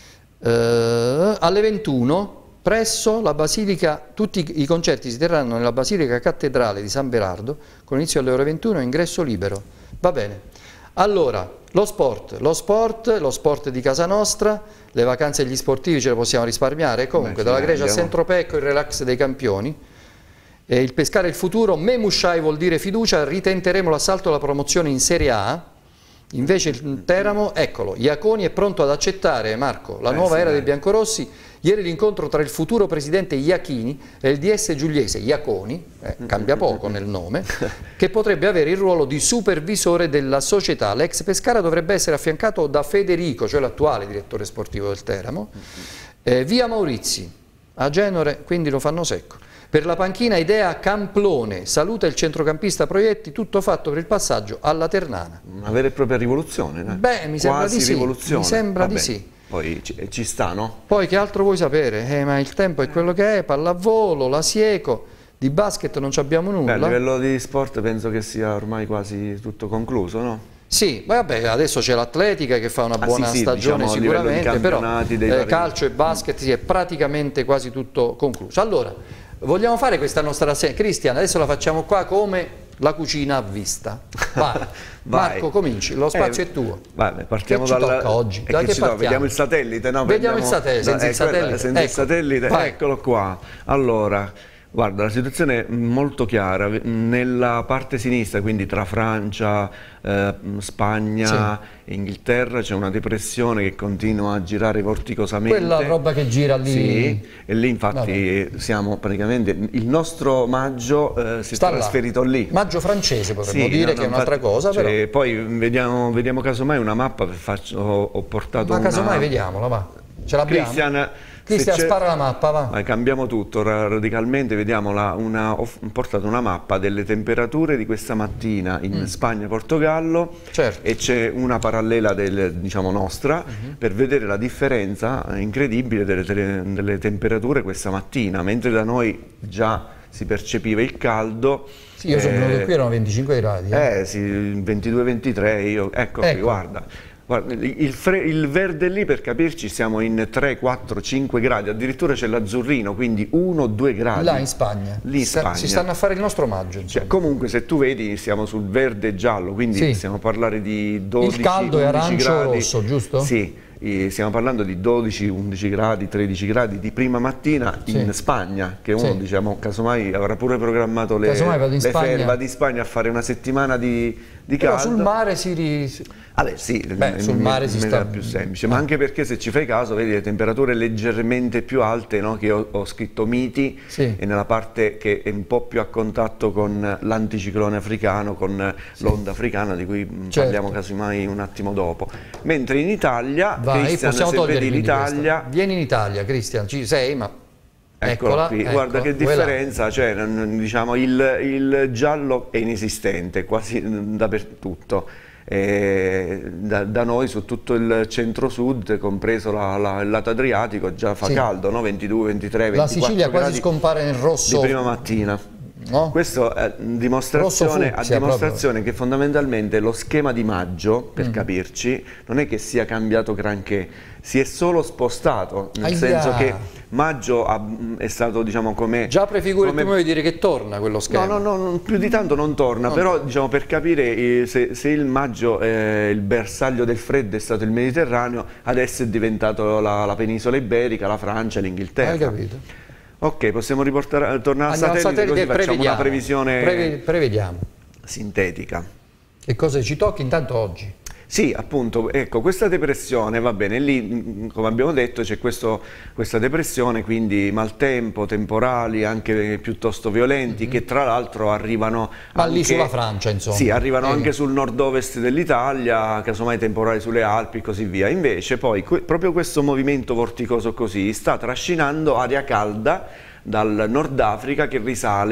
A: Eh, alle ventuno presso la Basilica, tutti i concerti si terranno nella Basilica Cattedrale di San Berardo, con inizio alle ore ventuno, ingresso libero. Va bene. Allora, lo sport, lo sport, lo sport di casa nostra, le vacanze e gli sportivi ce le possiamo risparmiare, comunque
B: Beh,
A: dalla
B: sì,
A: Grecia a
B: andiamo.
A: Saint-Tropez, il relax dei campioni. E il pescare il futuro, Memushai vuol dire fiducia, ritenteremo l'assalto alla promozione in Serie A. Invece il Teramo, eccolo, Iaconi è pronto ad accettare, Marco, la
B: Eh,
A: nuova
B: sì,
A: era
B: dai.
A: dei biancorossi. Ieri l'incontro tra il futuro presidente Iachini e il D S giuliese Iaconi, eh, cambia poco nel nome, che potrebbe avere il ruolo di supervisore della società. L'ex Pescara dovrebbe essere affiancato da Federico, cioè l'attuale direttore sportivo del Teramo. Eh, via Maurizi, a Genore, quindi lo fanno secco. Per la panchina idea Camplone, saluta il centrocampista Proietti, tutto fatto per il passaggio alla Ternana.
B: Una vera e propria rivoluzione, dai.
A: Beh, mi sembra
B: Quasi
A: di sì,
B: rivoluzione.
A: mi sembra
B: Vabbè,
A: di sì.
B: Poi ci, ci sta, no?
A: Poi che altro vuoi sapere? Eh, ma il tempo è quello che è, pallavolo, la Sieco, di basket non ci abbiamo nulla.
B: Beh, a livello di sport penso che sia ormai quasi tutto concluso, no?
A: Sì, vabbè, adesso c'è l'atletica che fa una
B: Ah,
A: buona
B: sì, sì,
A: stagione
B: diciamo, a livello di
A: sicuramente, però
B: campionati dei
A: eh,
B: vari-
A: calcio e basket sì, è praticamente quasi tutto concluso. Allora, vogliamo fare questa nostra serie? Cristian, adesso la facciamo qua come la cucina a vista. Vai.
B: Vai.
A: Marco, cominci, lo spazio
B: Eh,
A: è tuo.
B: Vabbè, partiamo
A: Che ci
B: dal...
A: tocca oggi?
B: E
A: Da
B: che
A: che
B: ci tocca?
A: partiamo?
B: Vediamo il satellite, no?
A: Vediamo il
B: Prendiamo-
A: satellite, senza
B: eh,
A: il
B: quella-
A: satellite.
B: senza il
A: Ecco,
B: satellite,
A: vai.
B: eccolo qua. Allora, guarda, la situazione è molto chiara. Nella parte sinistra, quindi tra Francia, eh, Spagna e Inghilterra, c'è una depressione che continua a girare vorticosamente.
A: Quella roba che gira lì.
B: Sì, e lì infatti siamo praticamente... Il nostro maggio eh, si è
A: Sta là.
B: trasferito lì.
A: Maggio francese potremmo
B: Sì,
A: dire
B: no,
A: che
B: no,
A: è un'altra
B: infatti,
A: cosa,
B: cioè,
A: però.
B: poi vediamo, vediamo casomai una mappa, per faccio, ho, ho portato
A: Ma casomai
B: una...
A: vediamola, va. Ce l'abbiamo?
B: Cristian,
A: Cristian,
B: se c'è-
A: spara la mappa, va.
B: Vai, cambiamo tutto ra- radicalmente, vediamo la, una, ho f- portato una mappa delle temperature di questa mattina in Spagna e Portogallo.
A: Certo.
B: E c'è una parallela del, diciamo, nostra per vedere la differenza incredibile delle, tele- delle temperature questa mattina, mentre da noi già si percepiva il caldo.
A: Sì, io sono
B: eh,
A: venuto qui, erano venticinque gradi. Eh.
B: eh sì, ventidue ventitré, io, ecco, qui,
A: Ecco.
B: guarda. Guarda, il, fre- il verde lì, per capirci, siamo in tre, quattro, cinque gradi, addirittura c'è l'azzurrino, quindi uno due gradi.
A: Là in Spagna.
B: Lì in
A: Sta-
B: Spagna.
A: Si stanno a fare il nostro maggio, insomma.
B: Cioè, comunque se tu vedi siamo sul verde e giallo, quindi
A: Sì.
B: stiamo a parlare di dodici,
A: Il caldo è
B: undici
A: arancio
B: gradi.
A: rosso, giusto?
B: Sì, eh, stiamo parlando di dodici, undici gradi, tredici gradi di prima mattina
A: Sì.
B: in Spagna, che uno
A: Sì.
B: diciamo casomai avrà pure programmato le,
A: Casomai vado in
B: le
A: Spagna.
B: ferie, va di Spagna a fare una settimana di, di
A: Però
B: caldo.
A: sul mare si... ri-
B: Vabbè, sì,
A: Beh,
B: è
A: sul
B: in
A: mare si
B: maniera
A: sta-
B: più semplice, ma anche perché se ci fai caso vedi le temperature leggermente più alte, no? Che io ho scritto miti,
A: Sì.
B: e nella parte che è un po' più a contatto con l'anticiclone africano, con l'onda africana di cui mh,
A: Certo.
B: parliamo casomai un attimo dopo. Mentre in Italia,
A: Vai,
B: Cristian,
A: possiamo
B: se
A: togliere
B: vedi
A: quindi
B: l'Italia...
A: questa. Vieni in Italia, Cristian, ci sei, ma...
B: Eccola
A: Eccola,
B: qui,
A: ecco,
B: guarda che
A: quella.
B: differenza, cioè, non- diciamo, il, il giallo è inesistente quasi dappertutto. E da, da noi su tutto il centro-sud, compreso la, la, il lato adriatico, già fa
A: Sì.
B: caldo, no? ventidue, ventitré,
A: La
B: ventiquattro
A: Sicilia quasi
B: gradi
A: scompare nel
B: di
A: rosso,
B: prima mattina.
A: no?
B: Questo è dimostrazione,
A: Rosso fucsia,
B: a dimostrazione che fondamentalmente lo schema di maggio, per
A: Mm.
B: capirci, non è che sia cambiato granché, si è solo spostato, nel
A: Aia.
B: senso che maggio ha- è stato, diciamo, come...
A: Già prefiguri
B: come-
A: tu mi dire che torna quello schema.
B: No, no, no, non- più di tanto non torna,
A: Non
B: però
A: torna.
B: diciamo, per capire eh, se, se il maggio, eh, il bersaglio del freddo è stato il Mediterraneo, adesso è diventato la, la penisola iberica, la Francia, l'Inghilterra.
A: Hai capito?
B: Ok, possiamo riportare, tornare al
A: Andiamo al
B: satellite,
A: satellite e
B: così facciamo una
A: prevediamo.
B: previsione
A: Preve- prevediamo.
B: sintetica.
A: Che cosa ci tocca intanto oggi?
B: Sì, appunto, ecco, questa depressione, va bene, lì, mh, come abbiamo detto, c'è questo- questa depressione, quindi maltempo, temporali, anche piuttosto violenti, che tra l'altro arrivano
A: Ma lì
B: anche-
A: sulla Francia, insomma.
B: Sì, arrivano
A: Eh.
B: anche sul nord-ovest dell'Italia, casomai temporali sulle Alpi e così via. Invece poi que- proprio questo movimento vorticoso così sta trascinando aria calda dal Nord Africa che risale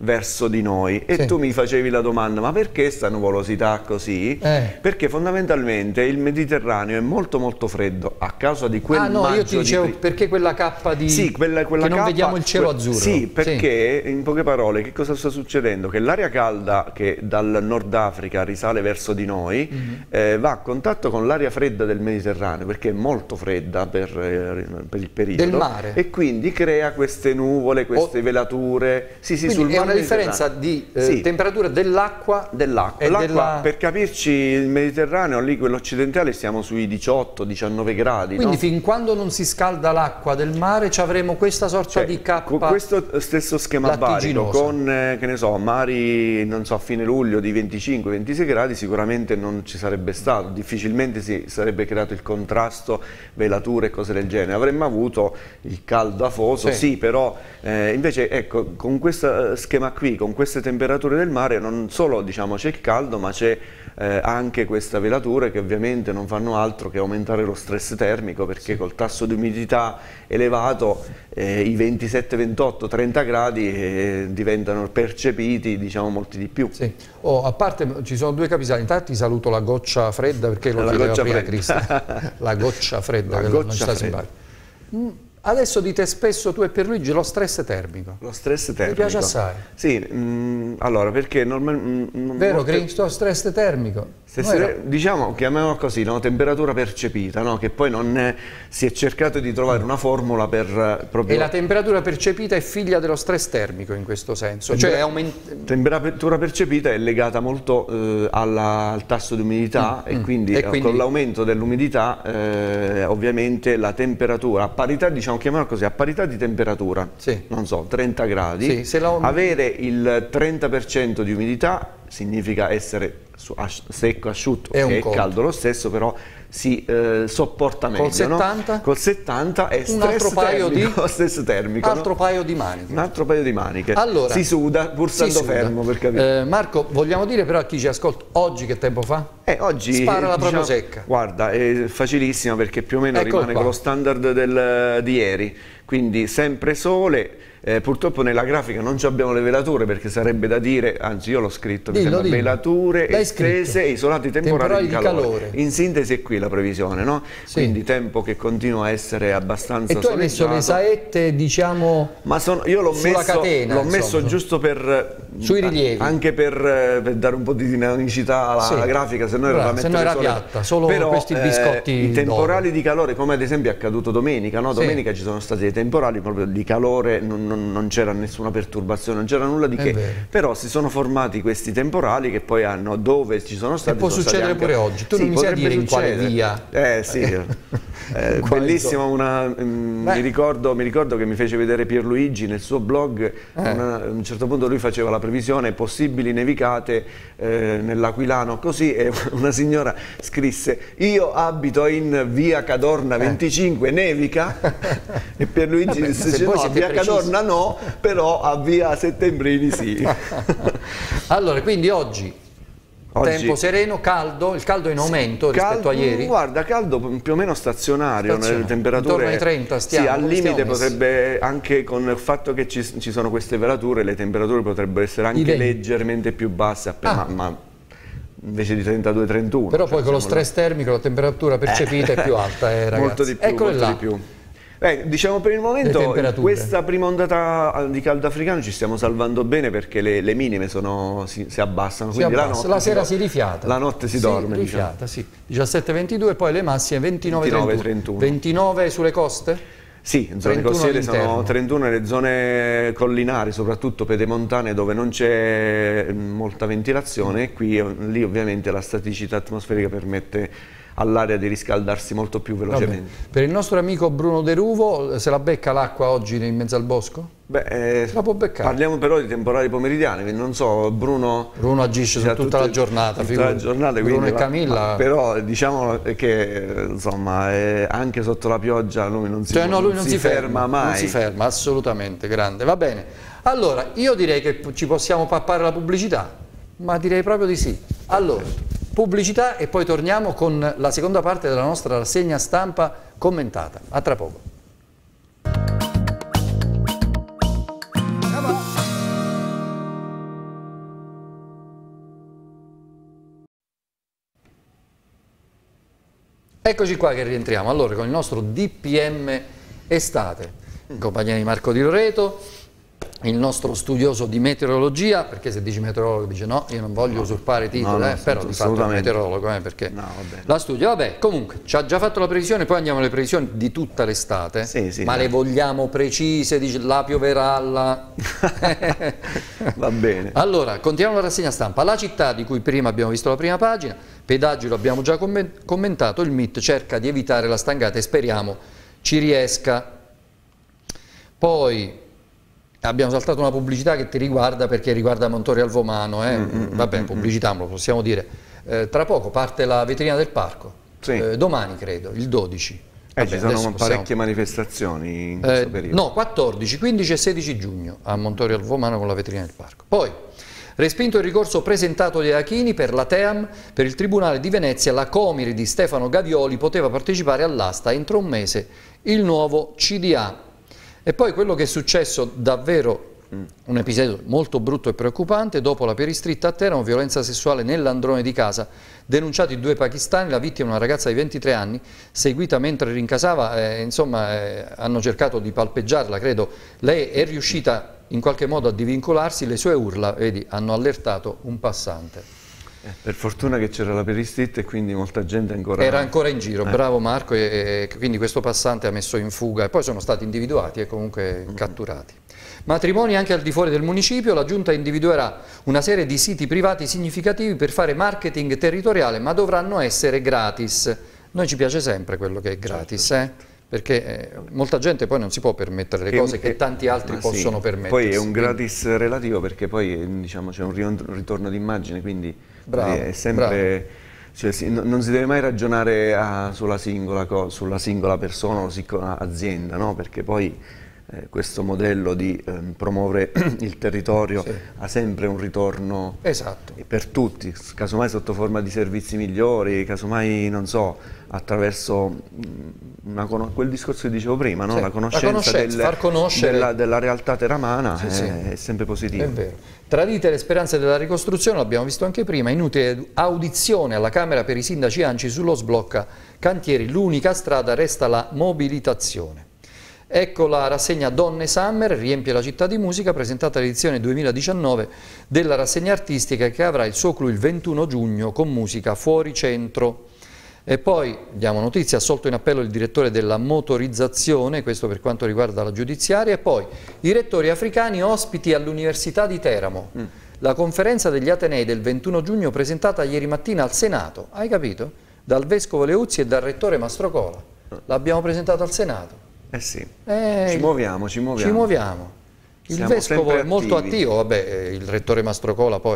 B: verso di noi. E sì. tu mi facevi la domanda, ma perché sta nuvolosità così? Eh. Perché fondamentalmente il Mediterraneo è molto molto freddo a causa di quel
A: Ah no,
B: maggio
A: io ti dicevo
B: di...
A: perché quella cappa di...
B: Sì, quella, quella
A: che non
B: cappa,
A: vediamo il cielo
B: que...
A: azzurro.
B: Sì, perché sì. in poche parole che cosa sta succedendo? Che l'aria calda che dal Nord Africa risale verso di noi mm-hmm. eh, va a contatto con l'aria fredda del Mediterraneo, perché è molto fredda per, eh, per il periodo.
A: Del mare.
B: E quindi crea queste nuvole, queste oh. velature. Sì, sì, sul
A: è una differenza di eh, sì. temperatura dell'acqua
B: dell'acqua.
A: L'acqua,
B: della... per capirci, il Mediterraneo, lì quello occidentale, siamo sui diciotto diciannove gradi.
A: Quindi
B: no?
A: fin quando non si scalda l'acqua del mare ci avremo questa sorta cioè, di cappa
B: con questo stesso schema barico, con eh, che ne so, mari non so, a fine luglio di venticinque ventisei gradi sicuramente non ci sarebbe stato, difficilmente si sarebbe creato il contrasto, velature e cose del genere. Avremmo avuto il caldo afoso, sì, sì però eh, invece ecco, con questo schema qui, con queste temperature del mare, non solo diciamo c'è il caldo, ma c'è eh, anche questa velatura che ovviamente non fanno altro che aumentare lo stress termico, perché sì. col tasso di umidità elevato eh, i ventisette ventotto trenta gradi eh, diventano percepiti diciamo molti di più. Sì.
A: Oh, a parte ci sono due capisali, intanto ti saluto la goccia fredda perché lo chiedeva prima Cristian, la goccia fredda
B: la
A: che
B: goccia
A: non sta
B: fredda.
A: Mm. Adesso dite spesso tu e Pierluigi lo stress termico.
B: Lo stress termico.
A: Mi piace assai.
B: Sì, mh, allora perché normalmente...
A: Vero, molte... Cristo, stress termico.
B: Stesse, diciamo, chiamiamolo così, no? Temperatura percepita, no? Che poi non è, si è cercato di trovare una formula per proprio...
A: E la temperatura percepita è figlia dello stress termico in questo senso?
B: Temper
A: cioè aument...
B: Temperatura percepita è legata molto eh, alla, al tasso di umidità mm, e, mm. Quindi, e quindi con l'aumento dell'umidità eh, ovviamente la temperatura, a parità, diciamo, chiamiamola così, a parità di temperatura, sì. non so, trenta gradi, sì, se la... avere il trenta per cento di umidità significa essere secco, asciutto, è che è conto. caldo lo stesso, però si eh, sopporta meglio.
A: Col settanta?
B: No? Col settanta è
A: un altro paio
B: termico,
A: di
B: stress termico.
A: altro
B: no?
A: paio di maniche.
B: Un altro paio di maniche.
A: Allora,
B: si suda pur stando
A: suda.
B: fermo, per capire.
A: Eh, Marco, vogliamo dire però a chi ci ascolta, oggi che tempo fa?
B: Eh, oggi
A: spara la
B: diciamo,
A: proprio secca.
B: Guarda, è facilissima perché più o meno
A: Eccolo
B: rimane
A: qua.
B: con lo standard del, di ieri, quindi sempre sole. Eh, purtroppo nella grafica non abbiamo le velature perché sarebbe da dire, anzi io l'ho scritto,
A: dillo,
B: mi sembra, velature estese e isolati temporali,
A: temporali
B: di, calore.
A: di calore.
B: In sintesi è qui la previsione, no? Sì. Quindi tempo che continua a essere abbastanza
A: e tu hai messo le saette, diciamo,
B: ma sono, io l'ho messo,
A: catena,
B: l'ho messo giusto per
A: sui rilievi,
B: anche per, per dare un po' di dinamicità alla,
A: sì.
B: alla grafica, se no era,
A: se no era piatta, solo
B: però,
A: questi biscotti
B: eh, i temporali di calore, come ad esempio è accaduto domenica, no? Domenica sì. ci sono stati dei temporali proprio di calore, non, non, non c'era nessuno nessuna perturbazione, non c'era nulla di che, però si sono formati questi temporali che poi hanno, dove ci sono stati,
A: e può
B: sono
A: succedere
B: anche...
A: pure oggi, tu sì, non mi sai dire
B: succedere.
A: in quale via.
B: Eh sì, eh, bellissima una, mm, mi, ricordo, mi ricordo che mi fece vedere Pierluigi nel suo blog, eh. una, a un certo punto lui faceva la previsione possibili nevicate eh, nell'Aquilano, così, e una signora scrisse: io abito in via Cadorna venticinque, eh. nevica? E Pierluigi Vabbè, disse no, via precisi. Cadorna no, però a via Settembrini sì.
A: Allora, quindi oggi, oggi tempo sereno, caldo, il caldo è in aumento sì, rispetto caldo, a ieri?
B: Guarda, caldo più o meno stazionario, stazionario. Nelle temperature
A: intorno ai trenta stiamo,
B: sì, al limite
A: stiamo
B: potrebbe, anche con il fatto che ci, ci sono queste velature, le temperature potrebbero essere anche leggermente più basse, appena, ah. ma invece di trentadue trentuno.
A: Però
B: cioè,
A: poi con lo stress là. termico la temperatura percepita eh. è più alta, eh, ragazzi.
B: Molto di più,
A: Eccole
B: molto
A: là.
B: di più. Eh, diciamo per il momento questa prima ondata di caldo africano ci stiamo salvando bene perché le, le minime sono, si, si abbassano,
A: si
B: quindi
A: abbassa,
B: la, notte
A: la sera
B: si,
A: si rifiata,
B: la notte si, si dorme,
A: rifiata,
B: diciamo.
A: sì. diciassette ventidue, poi le massime ventinove trentuno. ventinove sulle coste?
B: Sì, zone costiere sono trentuno, nelle zone collinari, soprattutto pedemontane dove non c'è molta ventilazione, e qui lì ovviamente la staticità atmosferica permette all'aria di riscaldarsi molto più velocemente.
A: Vabbè. Per il nostro amico Bruno De Ruvo, se la becca l'acqua oggi in mezzo al bosco?
B: Beh, eh,
A: se la può beccare.
B: Parliamo però di temporali pomeridiani, non so, Bruno...
A: Bruno agisce su tutta la giornata,
B: tutta la giornata,
A: Bruno e
B: va,
A: Camilla...
B: Però diciamo che, insomma, eh, anche sotto la pioggia lui non si,
A: cioè, no, lui non
B: si,
A: si ferma,
B: ferma mai.
A: Non si ferma, assolutamente, grande. Va bene. Allora, io direi che ci possiamo pappare la pubblicità, ma direi proprio di sì. Allora... pubblicità e poi torniamo con la seconda parte della nostra rassegna stampa commentata. A tra poco. Eccoci qua che rientriamo, allora con il nostro D P M estate, in compagnia di Marco Di Loreto, il nostro studioso di meteorologia, perché se dici meteorologo dice no, io non voglio no, usurpare i titoli, no, no, eh, però di fatto è meteorologo, eh, perché no, la studio. Vabbè, comunque, ci ha già fatto la previsione, poi andiamo alle previsioni di tutta l'estate, sì, sì, ma dai. Le vogliamo precise, dice la pioverà, la...
B: Va bene.
A: Allora, continuiamo la rassegna stampa. La città di cui prima abbiamo visto la prima pagina, pedaggi lo abbiamo già commentato, il M I T cerca di evitare la stangata e speriamo ci riesca. Poi abbiamo saltato una pubblicità che ti riguarda perché riguarda Montori al Vomano, eh? mm, mm, vabbè, mm, pubblicità, lo possiamo dire. Eh, tra poco parte la vetrina del parco, sì. eh, domani credo, il dodici.
B: Eh, vabbè, ci sono parecchie possiamo... manifestazioni in questo
A: eh,
B: periodo.
A: No, quattordici, quindici e sedici giugno a Montori al Vomano con la vetrina del parco. Poi, respinto il ricorso presentato dagli Achini per la TEAM, per il Tribunale di Venezia la Comiri di Stefano Gavioli poteva partecipare all'asta entro un mese il nuovo C D A. E poi quello che è successo davvero, un episodio molto brutto e preoccupante, dopo la peristritta a Teramo, violenza sessuale nell'androne di casa, denunciati due pakistani, la vittima una ragazza di ventitré anni, seguita mentre rincasava, eh, insomma eh, hanno cercato di palpeggiarla, credo, lei è riuscita in qualche modo a divincolarsi, le sue urla, vedi, hanno allertato un passante.
B: Eh, per fortuna che c'era la peristritta e quindi molta gente ancora...
A: Era ancora in giro, eh. bravo Marco, e, e quindi questo passante ha messo in fuga e poi sono stati individuati e comunque mm. catturati. Matrimoni anche al di fuori del municipio, la Giunta individuerà una serie di siti privati significativi per fare marketing territoriale, ma dovranno essere gratis. Noi ci piace sempre quello che è gratis, certo. eh? perché eh, molta gente poi non si può permettere le e, cose che tanti altri possono sì. permettersi.
B: Poi è un gratis quindi... relativo perché poi diciamo, c'è un ritorno d'immagine, quindi bravo, è sempre... Cioè, sì, no, non si deve mai ragionare a, sulla, singola sulla singola persona o singola azienda, no? Perché poi eh, questo modello di eh, promuovere il territorio sì. ha sempre un ritorno
A: esatto.
B: per tutti, casomai sotto forma di servizi migliori, casomai non so, attraverso una, quel discorso che dicevo prima, no? sì. la conoscenza,
A: la conoscenza del,
B: far
A: conoscere
B: della, della realtà teramana sì, è, sì. è sempre positivo.
A: È vero. Tradite le speranze della ricostruzione, l'abbiamo visto anche prima, inutile audizione alla Camera per i sindaci ANCI sullo sblocca cantieri, l'unica strada resta la mobilitazione. Ecco la rassegna Donne Summer, riempie la città di musica, presentata l'edizione duemiladiciannove della rassegna artistica che avrà il suo clou il ventuno giugno con musica fuori centro. E poi diamo notizia, assolto in appello il direttore della motorizzazione, questo per quanto riguarda la giudiziaria, e poi i rettori africani ospiti all'Università di Teramo. Mm. La conferenza degli Atenei del ventuno giugno presentata ieri mattina al Senato, hai capito? Dal Vescovo Leuzzi e dal Rettore Mastrocola. L'abbiamo presentato al Senato.
B: Eh sì, eh, ci muoviamo, ci muoviamo.
A: Ci muoviamo. Il Siamo Vescovo è molto attivo, vabbè, il Rettore Mastrocola poi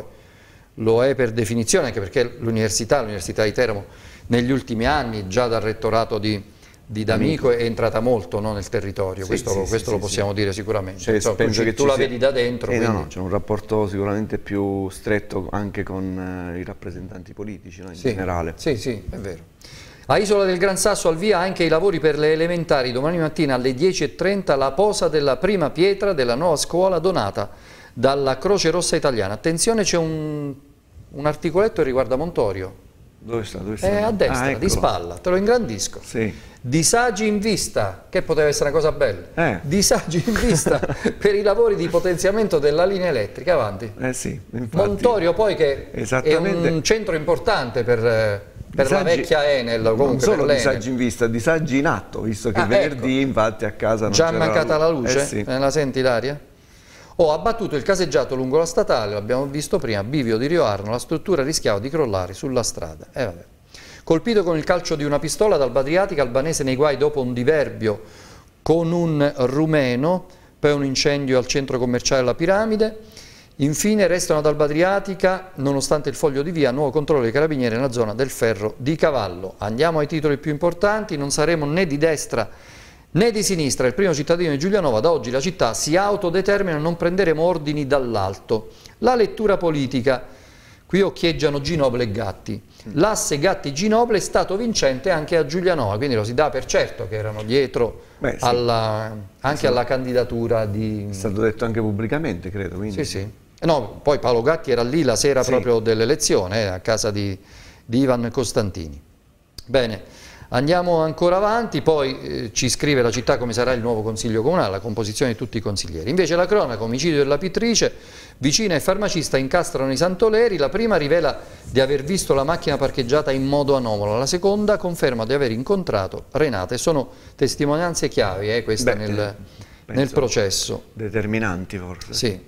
A: lo è per definizione, anche perché l'Università, l'Università di Teramo, negli ultimi anni, già dal rettorato di, di D'Amico, è entrata molto no, nel territorio, sì, questo, sì, questo sì, lo possiamo sì. dire sicuramente. Cioè, Insomma, penso tu, che tu la sia... vedi da dentro.
B: Eh, no, no, c'è un rapporto sicuramente più stretto anche con eh, i rappresentanti politici no, in
A: sì,
B: generale.
A: Sì, sì, è vero. A Isola del Gran Sasso al via anche i lavori per le elementari, domani mattina alle dieci e trenta la posa della prima pietra della nuova scuola donata dalla Croce Rossa Italiana. Attenzione, c'è un, un articoletto che riguarda Montorio.
B: Dove sta? Dove sta?
A: È a destra, ah, di spalla, te lo ingrandisco.
B: Sì.
A: Disagi in vista, che poteva essere una cosa bella.
B: Eh.
A: Disagi in vista per i lavori di potenziamento della linea elettrica, avanti.
B: Eh sì, infatti,
A: Montorio poi che è un centro importante per, per disagi, la vecchia Enel. Comunque
B: non solo
A: per
B: disagi in vista, disagi in atto, visto che ah, venerdì ecco. infatti a casa non
A: già
B: c'era
A: mancata la luce,
B: eh sì.
A: eh, la senti l'aria? Ho abbattuto il caseggiato lungo la statale, l'abbiamo visto prima, bivio di Rio Arno, la struttura rischiava di crollare sulla strada. Eh, vabbè. Colpito con il calcio di una pistola dal Badriatica, albanese nei guai dopo un diverbio con un rumeno, poi un incendio al centro commerciale La Piramide. Infine restano ad Alba Adriatica, nonostante il foglio di via, nuovo controllo dei carabinieri nella zona del Ferro di Cavallo. Andiamo ai titoli più importanti, non saremo né di destra né di sinistra. Il primo cittadino di Giulianova, da oggi la città si autodetermina, non prenderemo ordini dall'alto. La lettura politica, qui occhieggiano Ginoble e Gatti. L'asse Gatti-Ginoble è stato vincente anche a Giulianova, quindi lo si dà per certo che erano dietro Beh, sì. alla, anche sì. alla candidatura di...
B: È stato detto anche pubblicamente, credo. Quindi...
A: Sì, sì. No, poi Paolo Gatti era lì la sera sì. proprio dell'elezione, eh, a casa di, di Ivan Costantini. Bene, Andiamo ancora avanti, poi eh, ci scrive la città come sarà il nuovo consiglio comunale, la composizione di tutti i consiglieri. Invece la cronaca, omicidio della pittrice, vicina e farmacista incastrano i santoleri, la prima rivela di aver visto la macchina parcheggiata in modo anomalo, la seconda conferma di aver incontrato Renata, e sono testimonianze chiavi eh, queste Beh, nel, nel processo.
B: Determinanti forse.
A: Sì.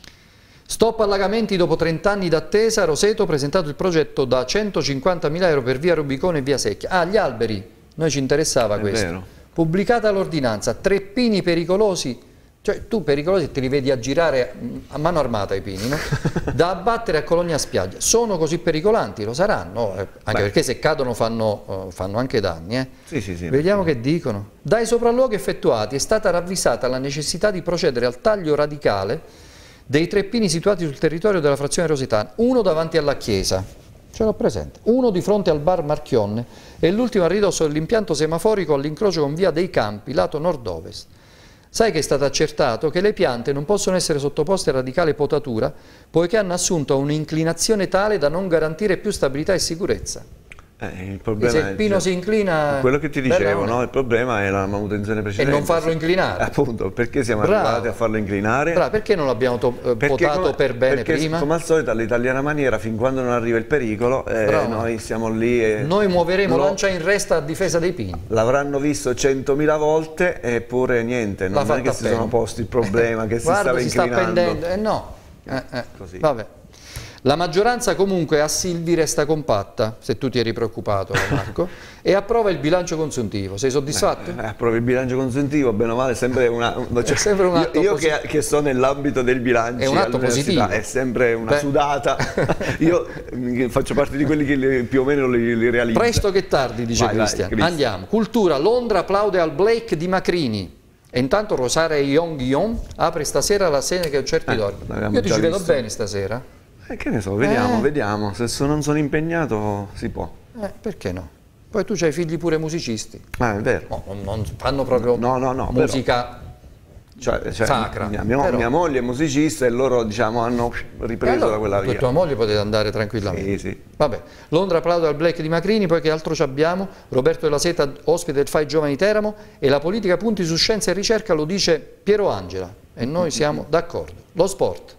A: Stop allagamenti dopo trent'anni d'attesa, Roseto ha presentato il progetto da centocinquantamila euro per via Rubicone e via Secchia. Ah, gli alberi, noi ci interessava
B: È
A: questo.
B: Vero.
A: Pubblicata l'ordinanza, tre pini pericolosi, cioè tu pericolosi te li vedi aggirare a mano armata i pini, no? Da abbattere a Cologna Spiaggia. Sono così pericolanti? Lo saranno, eh, anche Beh. perché se cadono fanno, uh, fanno anche danni. Eh.
B: Sì, sì, sì,
A: Vediamo
B: sì.
A: che dicono. Dai sopralluoghi effettuati è stata ravvisata la necessità di procedere al taglio radicale dei tre pini situati sul territorio della frazione rosetana, uno davanti alla chiesa, ce l'ho presente, uno di fronte al bar Marchionne e l'ultimo a ridosso dell'impianto semaforico all'incrocio con via dei Campi, lato nord-ovest. Sai che è stato accertato che le piante non possono essere sottoposte a radicale potatura poiché hanno assunto un'inclinazione tale da non garantire più stabilità e sicurezza.
B: Eh, il problema
A: se il pino
B: è,
A: si inclina...
B: Quello che ti dicevo, no? Il problema è la manutenzione precedente.
A: E non farlo inclinare.
B: Appunto, perché siamo Bravo. arrivati a farlo inclinare?
A: Bravo, perché non l'abbiamo eh, potato
B: come,
A: per bene
B: perché
A: prima?
B: Come al solito all'italiana maniera, fin quando non arriva il pericolo, eh, noi siamo lì e...
A: Noi muoveremo lo, lancia in resta a difesa dei pini.
B: L'avranno visto centomila volte eppure niente, non è che si sono posti il problema che si
A: Guarda,
B: stava
A: si
B: inclinando.
A: Sta pendendo. Eh no, eh, eh. Così. Vabbè. La maggioranza comunque a Silvi resta compatta, se tu ti eri preoccupato Marco, e approva il bilancio consuntivo. Sei soddisfatto?
B: Eh, approva il bilancio consuntivo, bene o male, sempre una, cioè,
A: è sempre un atto
B: io, io che, che sto nell'ambito del bilancio,
A: è un atto positivo.
B: È sempre una
A: Beh.
B: sudata, io faccio parte di quelli che li, più o meno li, li realizzo.
A: Presto che tardi, dice
B: vai,
A: Cristian.
B: Vai,
A: Andiamo. Cultura, Londra applaude al Blake di Macrini. E intanto Rosaria Yong-Yon apre stasera la Seneca Concerti
B: eh,
A: d'Oro. Io ti ci vedo bene stasera.
B: Eh, che ne so, vediamo,
A: eh.
B: vediamo, se so, non sono impegnato si può.
A: Eh, perché no? Poi tu hai figli pure musicisti.
B: Ah, è vero.
A: No, non, non fanno proprio
B: no, no, no,
A: musica
B: però, cioè, cioè,
A: sacra.
B: Mia, mia, mia moglie è musicista e loro diciamo hanno ripreso
A: allora,
B: da quella via.
A: Per tua moglie potete andare tranquillamente.
B: Sì, sì.
A: Vabbè, Londra applaude al Black di Macrini, poi che altro ci abbiamo? Roberto della Seta, ospite del Fai Giovani Teramo, e la politica punti su scienza e ricerca, lo dice Piero Angela, e noi siamo d'accordo. Lo sport.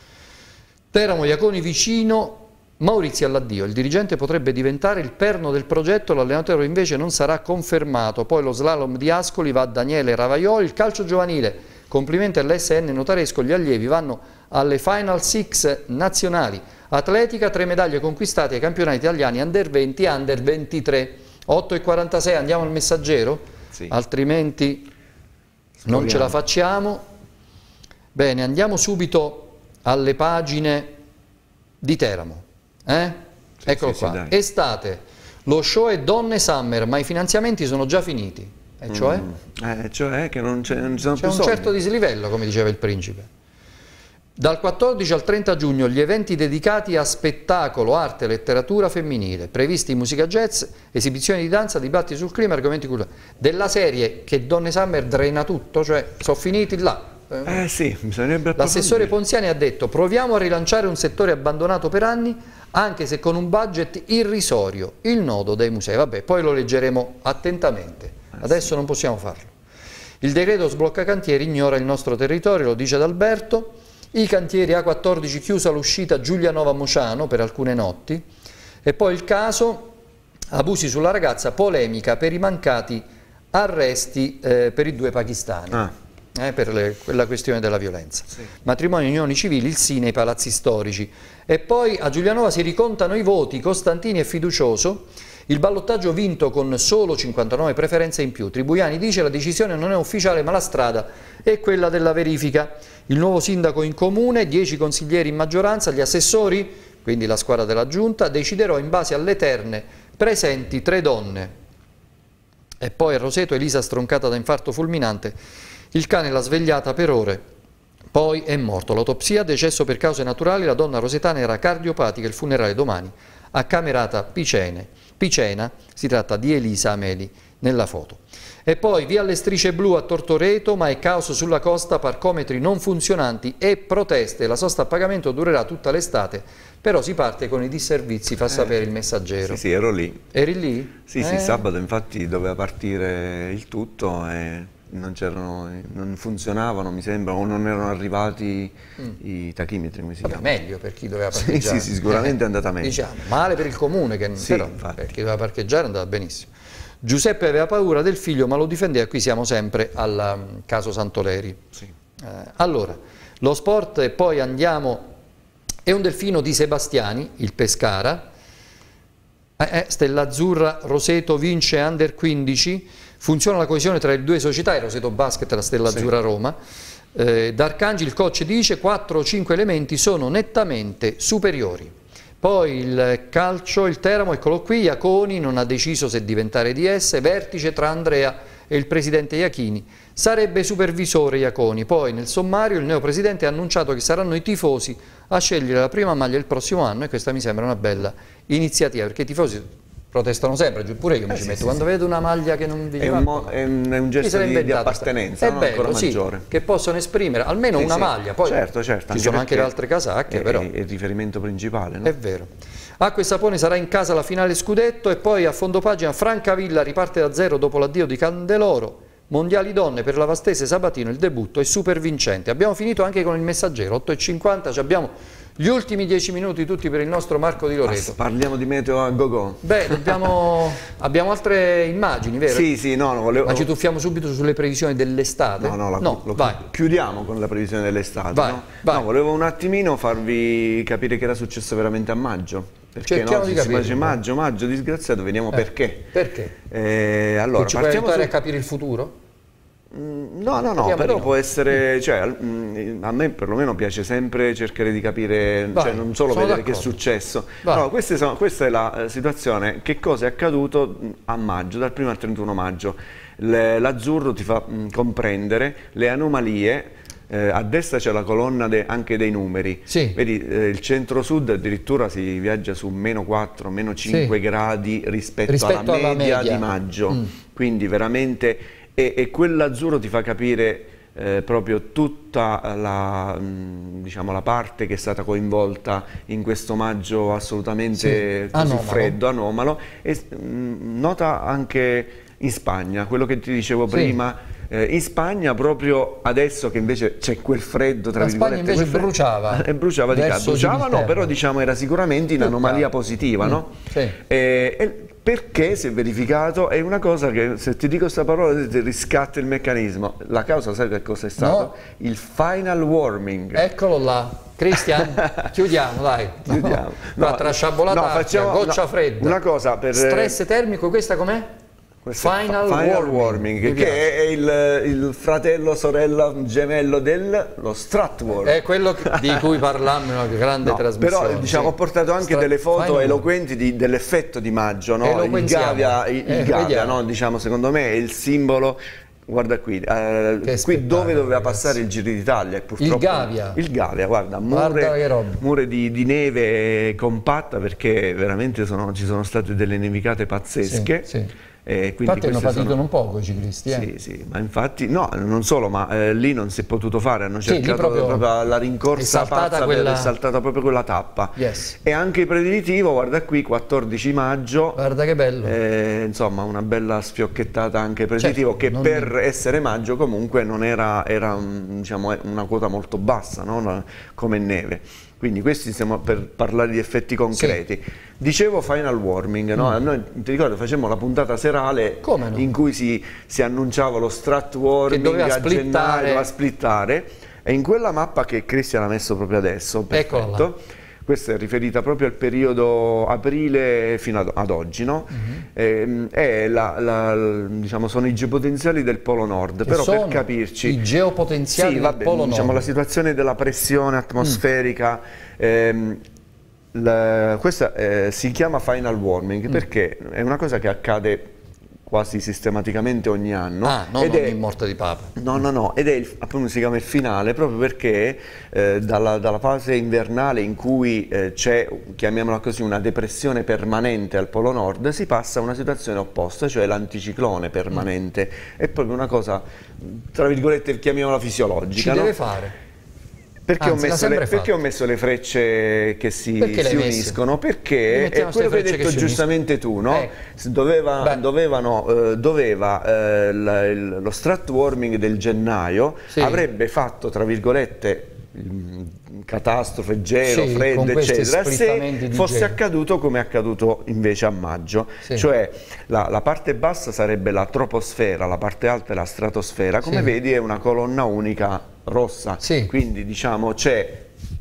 A: Teramo Iaconi vicino, Maurizio all'addio, il dirigente potrebbe diventare il perno del progetto, l'allenatore invece non sarà confermato. Poi lo slalom di Ascoli va a Daniele Ravaioli, il calcio giovanile, complimenti all'S N Notaresco, gli allievi vanno alle Final Six nazionali. Atletica, tre medaglie conquistate ai campionati italiani Under venti e Under ventitré. otto e quarantasei, andiamo al Messaggero?
B: Sì.
A: Altrimenti Scorriamo. non ce la facciamo. Bene, andiamo subito alle pagine di Teramo. Eh? Sì, Eccolo sì, qua. Sì, estate, lo show è Donne Summer, ma i finanziamenti sono già finiti. E cioè?
B: Mm. Eh, cioè che non, non ci sono più
A: un
B: soldi.
A: certo dislivello, come diceva il principe. Dal quattordici al trenta giugno gli eventi dedicati a spettacolo, arte e letteratura femminile, previsti musica jazz, esibizioni di danza, dibattiti sul clima, argomenti culturali. Della serie che Donne Summer drena tutto, cioè sono finiti là.
B: Eh sì, bisognerebbe.
A: L'assessore Ponziani ha detto: proviamo a rilanciare un settore abbandonato per anni, anche se con un budget irrisorio, il nodo dei musei. Vabbè, poi lo leggeremo attentamente, adesso sì. non possiamo farlo. Il decreto sblocca cantieri ignora il nostro territorio, lo dice Adalberto. I cantieri A quattordici chiusa l'uscita Giulianova Mociano per alcune notti. E poi il caso abusi sulla ragazza, polemica per i mancati arresti eh, per i due pakistani. Ah. Eh, per le, la questione della violenza. Sì. Matrimonio e unioni civili, il sì nei palazzi storici. E poi a Giulianova si ricontano i voti, Costantini è fiducioso, il ballottaggio vinto con solo cinquantanove preferenze in più. Tribuiani dice la decisione non è ufficiale ma la strada è quella della verifica. Il nuovo sindaco in comune, dieci consiglieri in maggioranza, gli assessori, quindi la squadra della giunta, deciderò in base alle terne presenti tre donne. E poi a Roseto Elisa stroncata da infarto fulminante. Il cane l'ha svegliata per ore, poi è morto. L'autopsia, decesso per cause naturali, la donna rosetana era cardiopatica, il funerale domani a Camerata Picene. Picena, si tratta di Elisa Ameli nella foto. E poi via le strisce blu a Tortoreto, ma è caos sulla costa, parcometri non funzionanti e proteste. La sosta a pagamento durerà tutta l'estate, però si parte con i disservizi, fa sapere il Messaggero.
B: Sì, sì, ero lì.
A: Eri lì?
B: Sì,
A: eh?
B: sì, sabato infatti doveva partire il tutto e non, c'erano, non funzionavano, mi sembra, o non erano arrivati mm. i tachimetri, come si
A: Vabbè,
B: chiama.
A: meglio per chi doveva parcheggiare.
B: Sì, sì, sicuramente è andata meglio.
A: Diciamo, male per il comune, che
B: sì,
A: però
B: infatti.
A: per chi doveva parcheggiare è andata benissimo. Giuseppe aveva paura del figlio ma lo difendeva, qui siamo sempre al um, caso Santoleri.
B: Sì.
A: Eh, allora, lo sport e poi andiamo, è un delfino di Sebastiani, il Pescara, eh, eh, Stella Azzurra, Roseto vince Under quindici, funziona la coesione tra le due società, il Roseto Basket e la Stella sì. Azzurra Roma. Eh, D'Arcangi, il coach, dice quattro o cinque elementi sono nettamente superiori. Poi il calcio, il Teramo, eccolo qui, Iaconi non ha deciso se diventare D S, vertice tra Andrea e il presidente Iachini, sarebbe supervisore Iaconi. Poi nel sommario il neopresidente ha annunciato che saranno i tifosi a scegliere la prima maglia il prossimo anno e questa mi sembra una bella iniziativa, perché i tifosi protestano sempre, pure io mi
B: eh
A: ci
B: sì,
A: metto,
B: sì,
A: quando
B: sì.
A: vedo una maglia che non vi
B: è un, mo, è un, è un gesto di, di appartenenza,
A: è
B: no?
A: bello,
B: ancora
A: sì,
B: maggiore.
A: Che possono esprimere almeno
B: sì,
A: una
B: sì.
A: maglia, poi
B: certo, certo,
A: ci
B: anche
A: sono anche le altre casacche,
B: è,
A: però
B: è il riferimento principale, no?
A: È vero. Acqua e Sapone sarà in casa la finale scudetto e poi a fondo pagina Francavilla riparte da zero dopo l'addio di Candeloro. Mondiali donne per la Vastese Sabatino, il debutto è super vincente. Abbiamo finito anche con il Messaggero, otto e cinquanta, abbiamo gli ultimi dieci minuti tutti per il nostro Marco Di Loreto.
B: Ah, parliamo di meteo a go-go.
A: Beh, dobbiamo... abbiamo altre immagini, vero?
B: Sì, sì, no, no volevo...
A: Ma ci tuffiamo subito sulle previsioni dell'estate?
B: No, no, la,
A: no
B: lo,
A: vai.
B: chiudiamo con la previsione dell'estate.
A: Vai,
B: no?
A: vai.
B: no, volevo un attimino farvi capire che era successo veramente a maggio. Perché
A: Cerchiamo
B: no,
A: di
B: si
A: capire.
B: dice maggio, maggio, disgraziato, vediamo
A: eh,
B: perché.
A: Perché?
B: Eh, allora,
A: che ci puoi aiutare
B: su...
A: a capire il futuro?
B: No, no, no,
A: Vediamo
B: però
A: no.
B: può essere, cioè, a me perlomeno piace sempre cercare di capire,
A: Vai,
B: cioè non solo vedere che è successo.
A: No,
B: sono, questa è la situazione, che cosa è accaduto a maggio, dal primo al trentuno maggio. L'azzurro ti fa mh, comprendere le anomalie. Eh, a destra c'è la colonna de, anche dei numeri,
A: sì.
B: Vedi eh, il centro-sud addirittura si viaggia su meno quattro, meno cinque sì. gradi rispetto, rispetto alla, media alla media di maggio, mm. quindi veramente, e, e quell'azzurro ti fa capire eh, proprio tutta la, mh, diciamo, la parte che è stata coinvolta in questo maggio assolutamente sì. così anomalo. freddo, anomalo, e mh, nota anche in Spagna, quello che ti dicevo sì. prima. In Spagna proprio adesso che invece c'è quel freddo, tra
A: la Spagna invece bruciava
B: e bruciava di casa, bruciava no, però diciamo era sicuramente in anomalia positiva, mm. no? Sì. E, e perché si è verificato, è una cosa che se ti dico questa parola ti riscatta il meccanismo. La causa sai che cosa è stato? No. Il final warming.
A: Eccolo là. Cristian, chiudiamo dai.
B: Chiudiamo.
A: No, no, tra sciabolata, no, facciamo, goccia no, fredda.
B: Una cosa per
A: stress termico, questa com'è?
B: Final, final warming, warming che è il, il fratello, sorella, gemello dello Stratworm.
A: È quello di cui parlammo in una grande no, trasmissione.
B: Però diciamo, sì. ho portato anche Strat delle foto final eloquenti di, dell'effetto di maggio, no? Il Gavia, il, eh, il Gavia no? diciamo, secondo me è il simbolo. Guarda qui, eh, qui dove doveva passare il Giro d'Italia, purtroppo.
A: Il Gavia.
B: Il Gavia, guarda, mure, mure di, di neve compatta, perché veramente sono, ci sono state delle nevicate pazzesche. Sì, sì.
A: Eh, infatti hanno faticano sono... un poco i ciclisti. Eh?
B: Sì, sì, ma infatti, no, non solo, ma eh, lì non si è potuto fare, hanno cercato sì, proprio, proprio la rincorsa pazza, quella... è saltata proprio quella tappa.
A: Yes.
B: E anche il predilitivo, guarda qui, quattordici maggio.
A: Guarda che bello.
B: Eh, insomma, una bella sfiocchettata anche predilitivo, certo, che per mi... essere maggio comunque non era, era diciamo, una quota molto bassa, no? Come neve. Quindi questi stiamo per parlare di effetti concreti. Sì. Dicevo final warming, no? mm. Noi ti ricordo facemmo la puntata serale no? in cui si, si annunciava lo strat warming a gennaio, doveva splittare, e in quella mappa che Cristian ha messo proprio adesso, perfetto, questa è riferita proprio al periodo aprile fino ad, ad oggi, no? Mm-hmm. eh, è la, la, diciamo, sono i geopotenziali del Polo Nord, che però per capirci...
A: i geopotenziali
B: sì,
A: del
B: vabbè,
A: Polo
B: diciamo,
A: Nord.
B: La situazione della pressione atmosferica, mm. ehm, la, questa eh, si chiama final warming mm. perché è una cosa che accade quasi sistematicamente ogni anno.
A: Ah, non
B: ed
A: ogni
B: è,
A: morte di Papa.
B: No, no, no, ed è il, appunto si chiama il finale proprio perché eh, dalla, dalla fase invernale in cui eh, c'è, chiamiamola così, una depressione permanente al Polo Nord, si passa a una situazione opposta, cioè l'anticiclone permanente. Mm. È proprio una cosa, tra virgolette, chiamiamola fisiologica.
A: Ci
B: no?
A: deve fare.
B: Perché, Anzi, ho messo le, perché ho messo le frecce che si, si uniscono? Perché è quello che hai detto giustamente tu, no? Eh. Doveva, dovevano, eh, doveva eh, la, il, lo strat warming del gennaio sì. avrebbe fatto, tra virgolette, catastrofe, gelo, sì, freddo, eccetera, se fosse gelo. accaduto come è accaduto invece a maggio, sì. cioè la, la parte bassa sarebbe la troposfera, la parte alta è la stratosfera, come sì. vedi è una colonna unica rossa, sì. quindi diciamo c'è,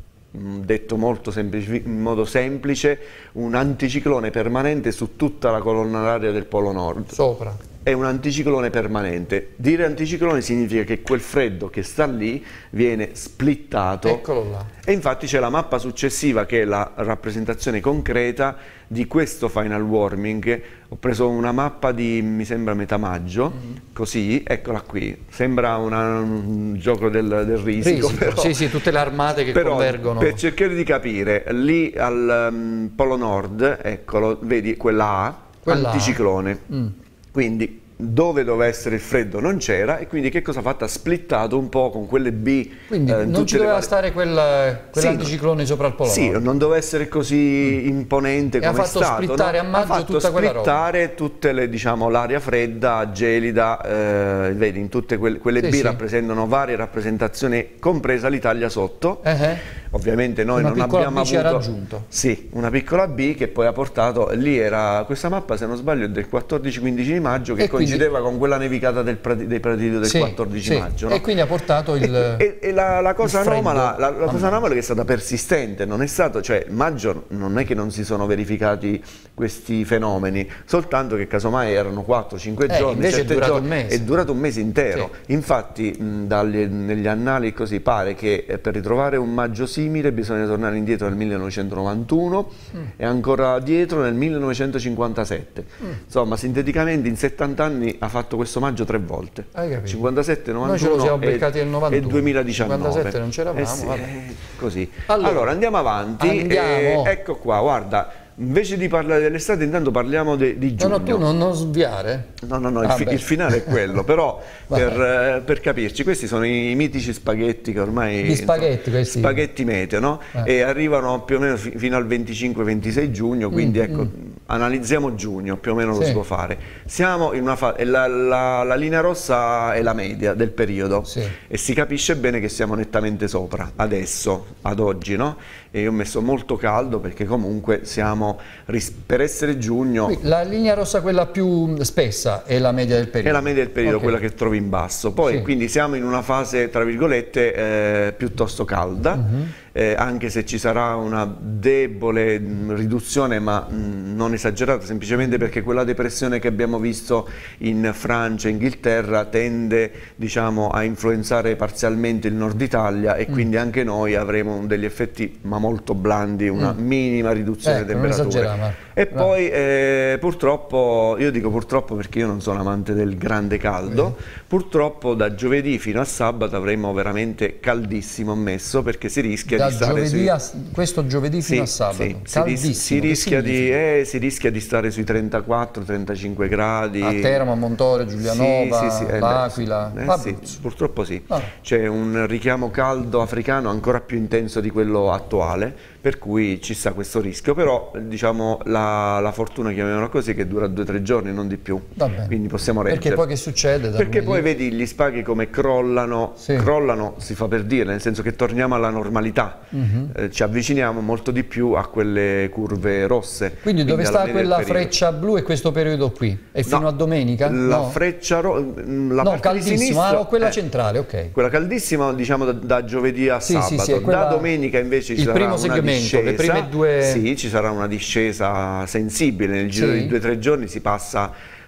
B: detto molto in modo semplice, un anticiclone permanente su tutta la colonna d'aria del Polo Nord.
A: Sopra.
B: È un anticiclone permanente. Dire anticiclone significa che quel freddo che sta lì viene splittato.
A: Eccolo là.
B: E infatti c'è la mappa successiva che è la rappresentazione concreta di questo final warming. Ho preso una mappa di, mi sembra, metà maggio, mm-hmm. così, eccola qui. Sembra una, un gioco del, del risico. risico. Però,
A: sì, sì, tutte le armate che
B: però,
A: convergono.
B: Per cercare di capire, lì al um, Polo Nord, eccolo, vedi quella A, quella anticiclone. Mm. Quindi dove doveva essere il freddo non c'era e quindi che cosa ha fatto? Ha splittato un po' con quelle B.
A: Quindi eh, non ci doveva varie... stare quell'anticiclone quell sì, sopra il Polo
B: Sì,
A: Nord.
B: non doveva essere così mm. imponente
A: e
B: come è stato.
A: Ha fatto splittare no? a maggio
B: ha fatto
A: tutta quella roba.
B: splittare tutte le, diciamo, l'aria fredda, gelida, eh, vedi, in tutte quelle, quelle sì, B sì. rappresentano varie rappresentazioni, compresa l'Italia sotto. Uh -huh. Ovviamente noi
A: una
B: non abbiamo
A: B ci
B: avuto...
A: ha raggiunto.
B: Sì, una piccola B che poi ha portato, lì era, questa mappa se non sbaglio è del quattordici quindici di maggio che e coincideva quindi... con quella nevicata del prati, dei Pratidi del sì, quattordici
A: sì.
B: maggio. No?
A: E quindi ha portato il
B: E, e, e la, la cosa anomala, la, la cosa anomala è che è stata persistente, non è stato, cioè maggio non è che non si sono verificati questi fenomeni, soltanto che casomai erano quattro cinque
A: eh,
B: giorni,
A: invece è durato
B: giorni,
A: un mese.
B: È durato un mese intero.
A: Sì.
B: Infatti mh, dagli, negli annali così pare che eh, per ritrovare un maggio simile bisogna tornare indietro nel millenovecentonovantuno mm. e ancora dietro nel millenovecentocinquantasette. Mm. Insomma, sinteticamente in settanta anni ha fatto questo maggio tre volte. cinquantasette, novantuno
A: Noi ce lo siamo beccati nel novantuno.
B: E duemiladiciannove.
A: cinquantasette non c'eravamo.
B: Eh sì, così.
A: Allora,
B: allora andiamo avanti.
A: Andiamo.
B: E, ecco qua, guarda. Invece di parlare dell'estate, intanto parliamo de, di giugno.
A: No, no, tu non, non sviare.
B: No, no, no, ah, il, fi, il finale è quello, però per, eh, per capirci, questi sono i, i mitici spaghetti che ormai...
A: Gli spaghetti questi.
B: Spaghetti meteo, no? Eh. E arrivano più o meno fi, fino al venticinque ventisei giugno, quindi mm, ecco, mm. analizziamo giugno, più o meno sì. lo si può fare. Siamo in una fase, la, la, la linea rossa è la media del periodo sì. e si capisce bene che siamo nettamente sopra, adesso, ad oggi, no? E io ho messo molto caldo perché comunque siamo, per essere giugno...
A: La linea rossa, quella più spessa, è la media del periodo?
B: È la media del periodo, okay. quella che trovi in basso. Poi sì. quindi siamo in una fase, tra virgolette, eh, piuttosto calda, uh-huh. eh, anche se ci sarà una debole mh, riduzione, ma mh, non esagerata, semplicemente perché quella depressione che abbiamo visto in Francia e Inghilterra tende, diciamo, a influenzare parzialmente il nord Italia e mm. quindi anche noi avremo degli effetti, ma molto blandi, una mm. minima riduzione
A: ecco,
B: di temperature. E no. poi eh, purtroppo, io dico purtroppo perché io non sono amante del grande caldo, mm. purtroppo da giovedì fino a sabato avremo veramente caldissimo ammesso, perché si rischia
A: da
B: di stare sui...
A: a, questo giovedì fino sì, a sabato,
B: sì, caldissimo, si, rischia di, eh, si rischia di stare sui trentaquattro trentacinque gradi.
A: A Teramo, a Montore, Giulianova, sì, sì, sì, L'Aquila,
B: eh, sì, purtroppo sì, ah. c'è un richiamo caldo africano ancora più intenso di quello attuale, per cui ci sta questo rischio, però diciamo la, la fortuna, chiamiamola così, che dura due o tre giorni, non di più, quindi possiamo reggere.
A: Perché poi che succede?
B: Perché poi vedi gli spaghi come crollano, sì. crollano si fa per dire, nel senso che torniamo alla normalità, uh-huh. eh, ci avviciniamo molto di più a quelle curve rosse.
A: Quindi, quindi dove sta quella freccia blu è questo periodo qui? E fino no, a domenica?
B: La
A: no.
B: freccia rossa, la
A: no,
B: parte
A: caldissima,
B: di sinistra,
A: ah, quella
B: eh,
A: centrale, ok.
B: Quella caldissima, diciamo da, da giovedì a
A: sì,
B: sabato,
A: sì, sì, quella,
B: da domenica invece ci
A: il
B: sarà
A: primo
B: una
A: segmento,
B: discesa,
A: le prime due...
B: sì, ci sarà una discesa sensibile, nel giro sì. di due o tre giorni si passa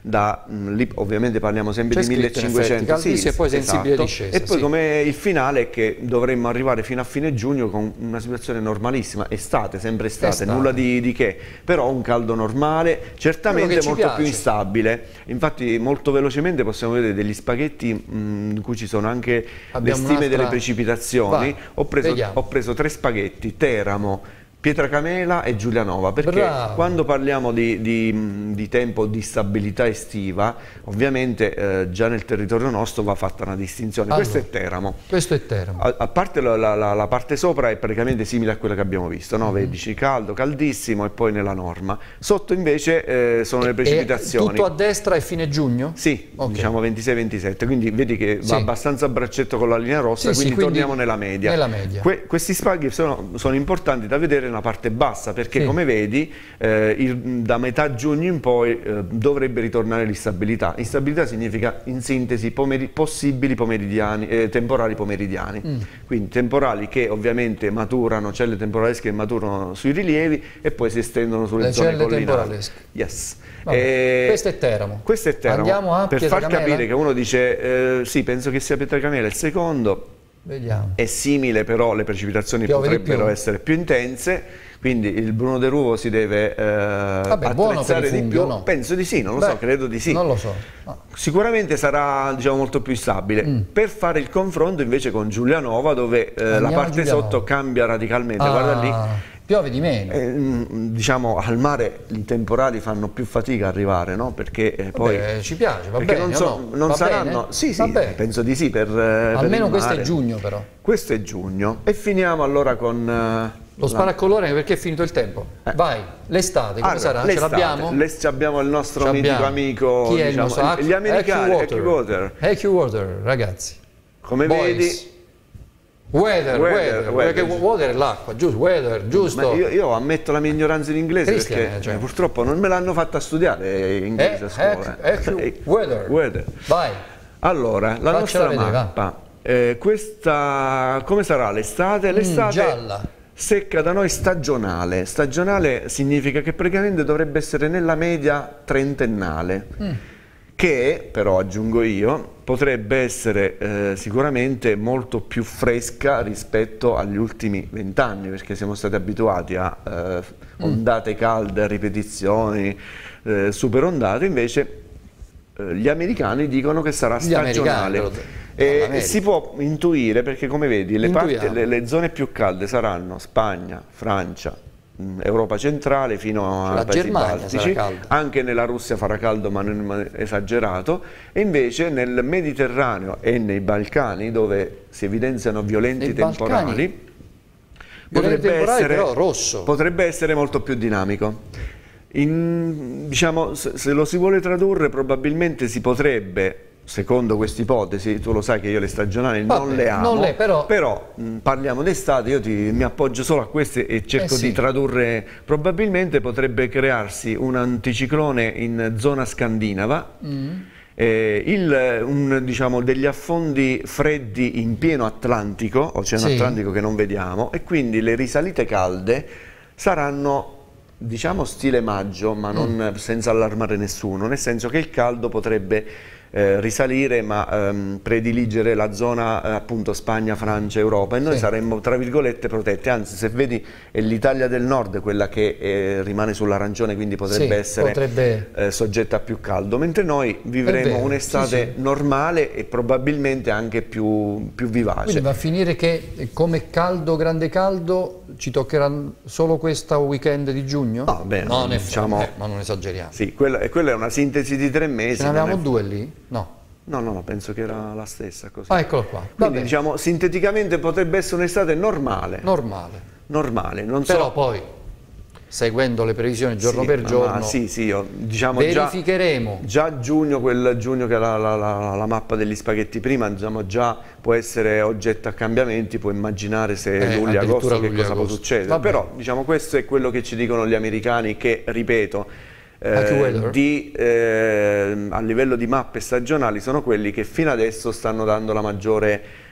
B: da, lì ovviamente parliamo sempre di millecinquecento,
A: effetti, sì, e poi sensibile
B: esatto.
A: discesa.
B: E poi
A: sì.
B: come il finale è che dovremmo arrivare fino a fine giugno con una situazione normalissima, estate, sempre estate, estate. nulla di, di che, però un caldo normale, certamente molto piace. più instabile. Infatti molto velocemente possiamo vedere degli spaghetti mh, in cui ci sono anche Abbiamo le stime delle precipitazioni. Ho preso, ho preso tre spaghetti, Teramo, Pietracamela e Giulianova, perché Bravo. quando parliamo di, di, di tempo di stabilità estiva, ovviamente eh, già nel territorio nostro va fatta una distinzione. Allora, questo è Teramo.
A: Questo è Teramo.
B: A, a parte la, la, la parte sopra è praticamente simile a quella che abbiamo visto, no? Mm-hmm. Vedici, caldo, caldissimo e poi nella norma. Sotto invece eh, sono e, le precipitazioni.
A: Tutto a destra è fine giugno?
B: Sì, okay. diciamo ventisei ventisette, quindi vedi che va sì. abbastanza a braccetto con la linea rossa, sì, quindi, sì, quindi torniamo nella media.
A: Nella media.
B: Que questi spaghi sono, sono importanti da vedere nella parte bassa, perché sì. come vedi eh, il, da metà giugno in poi eh, dovrebbe ritornare l'instabilità. Instabilità significa in sintesi pomeri possibili pomeridiani, eh, temporali pomeridiani, mm. quindi temporali che ovviamente maturano, celle temporalesche che maturano sui rilievi e poi si estendono sulle
A: Le
B: zone
A: celle
B: collinari.
A: temporalesche.
B: Yes.
A: Eh, questo è Teramo.
B: Questo è Teramo.
A: Andiamo a
B: per far capire che uno dice eh, sì, penso che sia Pietracamela il secondo.
A: Vediamo.
B: È simile, però le precipitazioni Piove potrebbero più. essere più intense, quindi il Bruno d'Eruvo si deve eh, Vabbè, attrezzare di più. No? Penso di sì, non lo Beh, so, credo di sì.
A: Non lo so. No.
B: Sicuramente sarà, diciamo, molto più stabile. Mm. Per fare il confronto invece con Giulianova, dove eh, la parte sotto cambia radicalmente. Ah. Guarda lì.
A: Piove di meno.
B: Eh, diciamo al mare i temporali fanno più fatica a arrivare, no? Perché eh, poi
A: Vabbè, ci piace, va
B: perché
A: bene,
B: non, so,
A: no?
B: non
A: va
B: saranno.
A: Bene?
B: Sì, sì, penso di sì. Per,
A: almeno
B: per
A: questo è giugno, però.
B: Questo è giugno. E finiamo allora con uh,
A: lo sparacolore, perché è finito il tempo. Eh. Vai, l'estate come allora, sarà? Ce l'abbiamo?
B: Abbiamo il nostro mitico amico.
A: Chi è
B: diciamo,
A: il nostro?
B: gli americani,
A: AccuWater. AccuWater, ragazzi.
B: Come
A: Boys.
B: vedi.
A: Weather, weather, weather, weather, perché water è l'acqua, giusto, weather, giusto.
B: Ma io, io ammetto la mia ignoranza in inglese
A: Cristian,
B: perché
A: cioè.
B: purtroppo non me l'hanno fatta studiare in inglese eh, a scuola.
A: Ecco, eh. weather.
B: weather.
A: Vai.
B: Allora, la
A: Faccela
B: nostra
A: vedere,
B: mappa, eh, questa, come sarà l'estate? L'estate
A: mm, gialla.
B: Secca da noi stagionale. Stagionale significa che praticamente dovrebbe essere nella media trentennale. Mm. Che però, aggiungo io, potrebbe essere eh, sicuramente molto più fresca rispetto agli ultimi vent'anni, perché siamo stati abituati a eh, ondate calde, a ripetizioni, eh, super ondate, invece eh, gli americani dicono che sarà
A: gli
B: stagionale. E, e si può intuire, perché come vedi le, parti, le, le zone più calde saranno Spagna, Francia, Europa centrale fino ai paesi baltici, anche nella Russia farà caldo ma non esagerato, e invece nel Mediterraneo e nei Balcani, dove si evidenziano violenti temporali, potrebbe, temporali essere, però rosso. potrebbe essere molto più dinamico. In, diciamo, se, se lo si vuole tradurre, probabilmente si potrebbe, secondo questa ipotesi, tu lo sai che io le stagionali Vabbè, non le amo, non le, però, però mh, parliamo d'estate, io ti, mi appoggio solo a queste e cerco eh sì. di tradurre. Probabilmente potrebbe crearsi un anticiclone in zona scandinava, mm. eh, il, un, diciamo, degli affondi freddi in pieno Atlantico, oceano sì. Atlantico che non vediamo, e quindi le risalite calde saranno, diciamo, stile maggio, ma non mm. senza allarmare nessuno, nel senso che il caldo potrebbe Eh, risalire, ma ehm, prediligere la zona eh, appunto Spagna, Francia, Europa, e noi sì. saremmo tra virgolette protetti. Anzi, se vedi è l'Italia del Nord quella che eh, rimane sull'arancione, quindi potrebbe sì, essere potrebbe... Eh, soggetta a più caldo, mentre noi vivremo un'estate sì, sì. normale e probabilmente anche più, più vivace.
A: Quindi va a finire che come caldo, grande caldo, ci toccherà solo questo weekend di giugno?
B: No, beh,
A: non è
B: diciamo,
A: eh, ma non esageriamo.
B: Sì, quella, quella è una sintesi di tre mesi.
A: Ce ne avevamo due lì? No.
B: No, no, no, penso che era la stessa così.
A: Ah, eccolo qua.
B: Quindi, diciamo, sinteticamente potrebbe essere un'estate normale.
A: Normale.
B: Normale, non
A: Però
B: so...
A: poi, seguendo le previsioni giorno
B: sì,
A: per giorno,
B: ma, sì, sì, io, diciamo
A: verificheremo.
B: Già, già giugno, quel giugno che è la, la, la, la mappa degli spaghetti prima, diciamo, già può essere oggetto a cambiamenti, può immaginare se
A: eh,
B: luglio-agosto che
A: luglio,
B: cosa può succedere. Però, diciamo, questo è quello che ci dicono gli americani, che, ripeto, Eh, di, eh, a livello di mappe stagionali sono quelli che fino adesso stanno dando la maggiore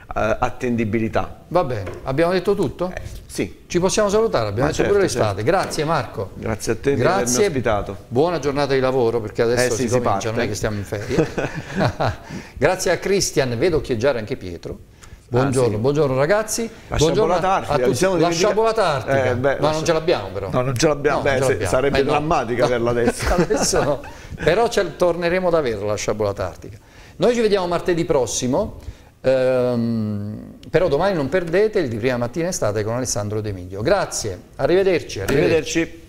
B: attendibilità.
A: Va bene, abbiamo detto tutto?
B: Eh, sì.
A: Ci possiamo salutare, abbiamo
B: Ma
A: detto
B: certo,
A: pure l'estate.
B: certo.
A: Grazie Marco.
B: Grazie a te di avermi ospitato.
A: Buona giornata di lavoro, perché adesso
B: eh, sì,
A: si, si comincia, non è che stiamo in ferie. Grazie a Cristian, vedo occhieggiare anche Pietro. Buongiorno, ah, sì. buongiorno ragazzi.
B: La
A: buongiorno
B: sciabola
A: a tutti. La sciabola tartica, eh, beh, ma non ce l'abbiamo però.
B: No, non ce l'abbiamo, no, sarebbe beh, drammatica no. averla adesso.
A: adesso no. Però torneremo ad averla la sciabola tartica. Noi ci vediamo martedì prossimo, ehm, però domani non perdete il di Prima Mattina Estate con Alessandro De Miglio. Grazie, arrivederci. Arrivederci. arrivederci.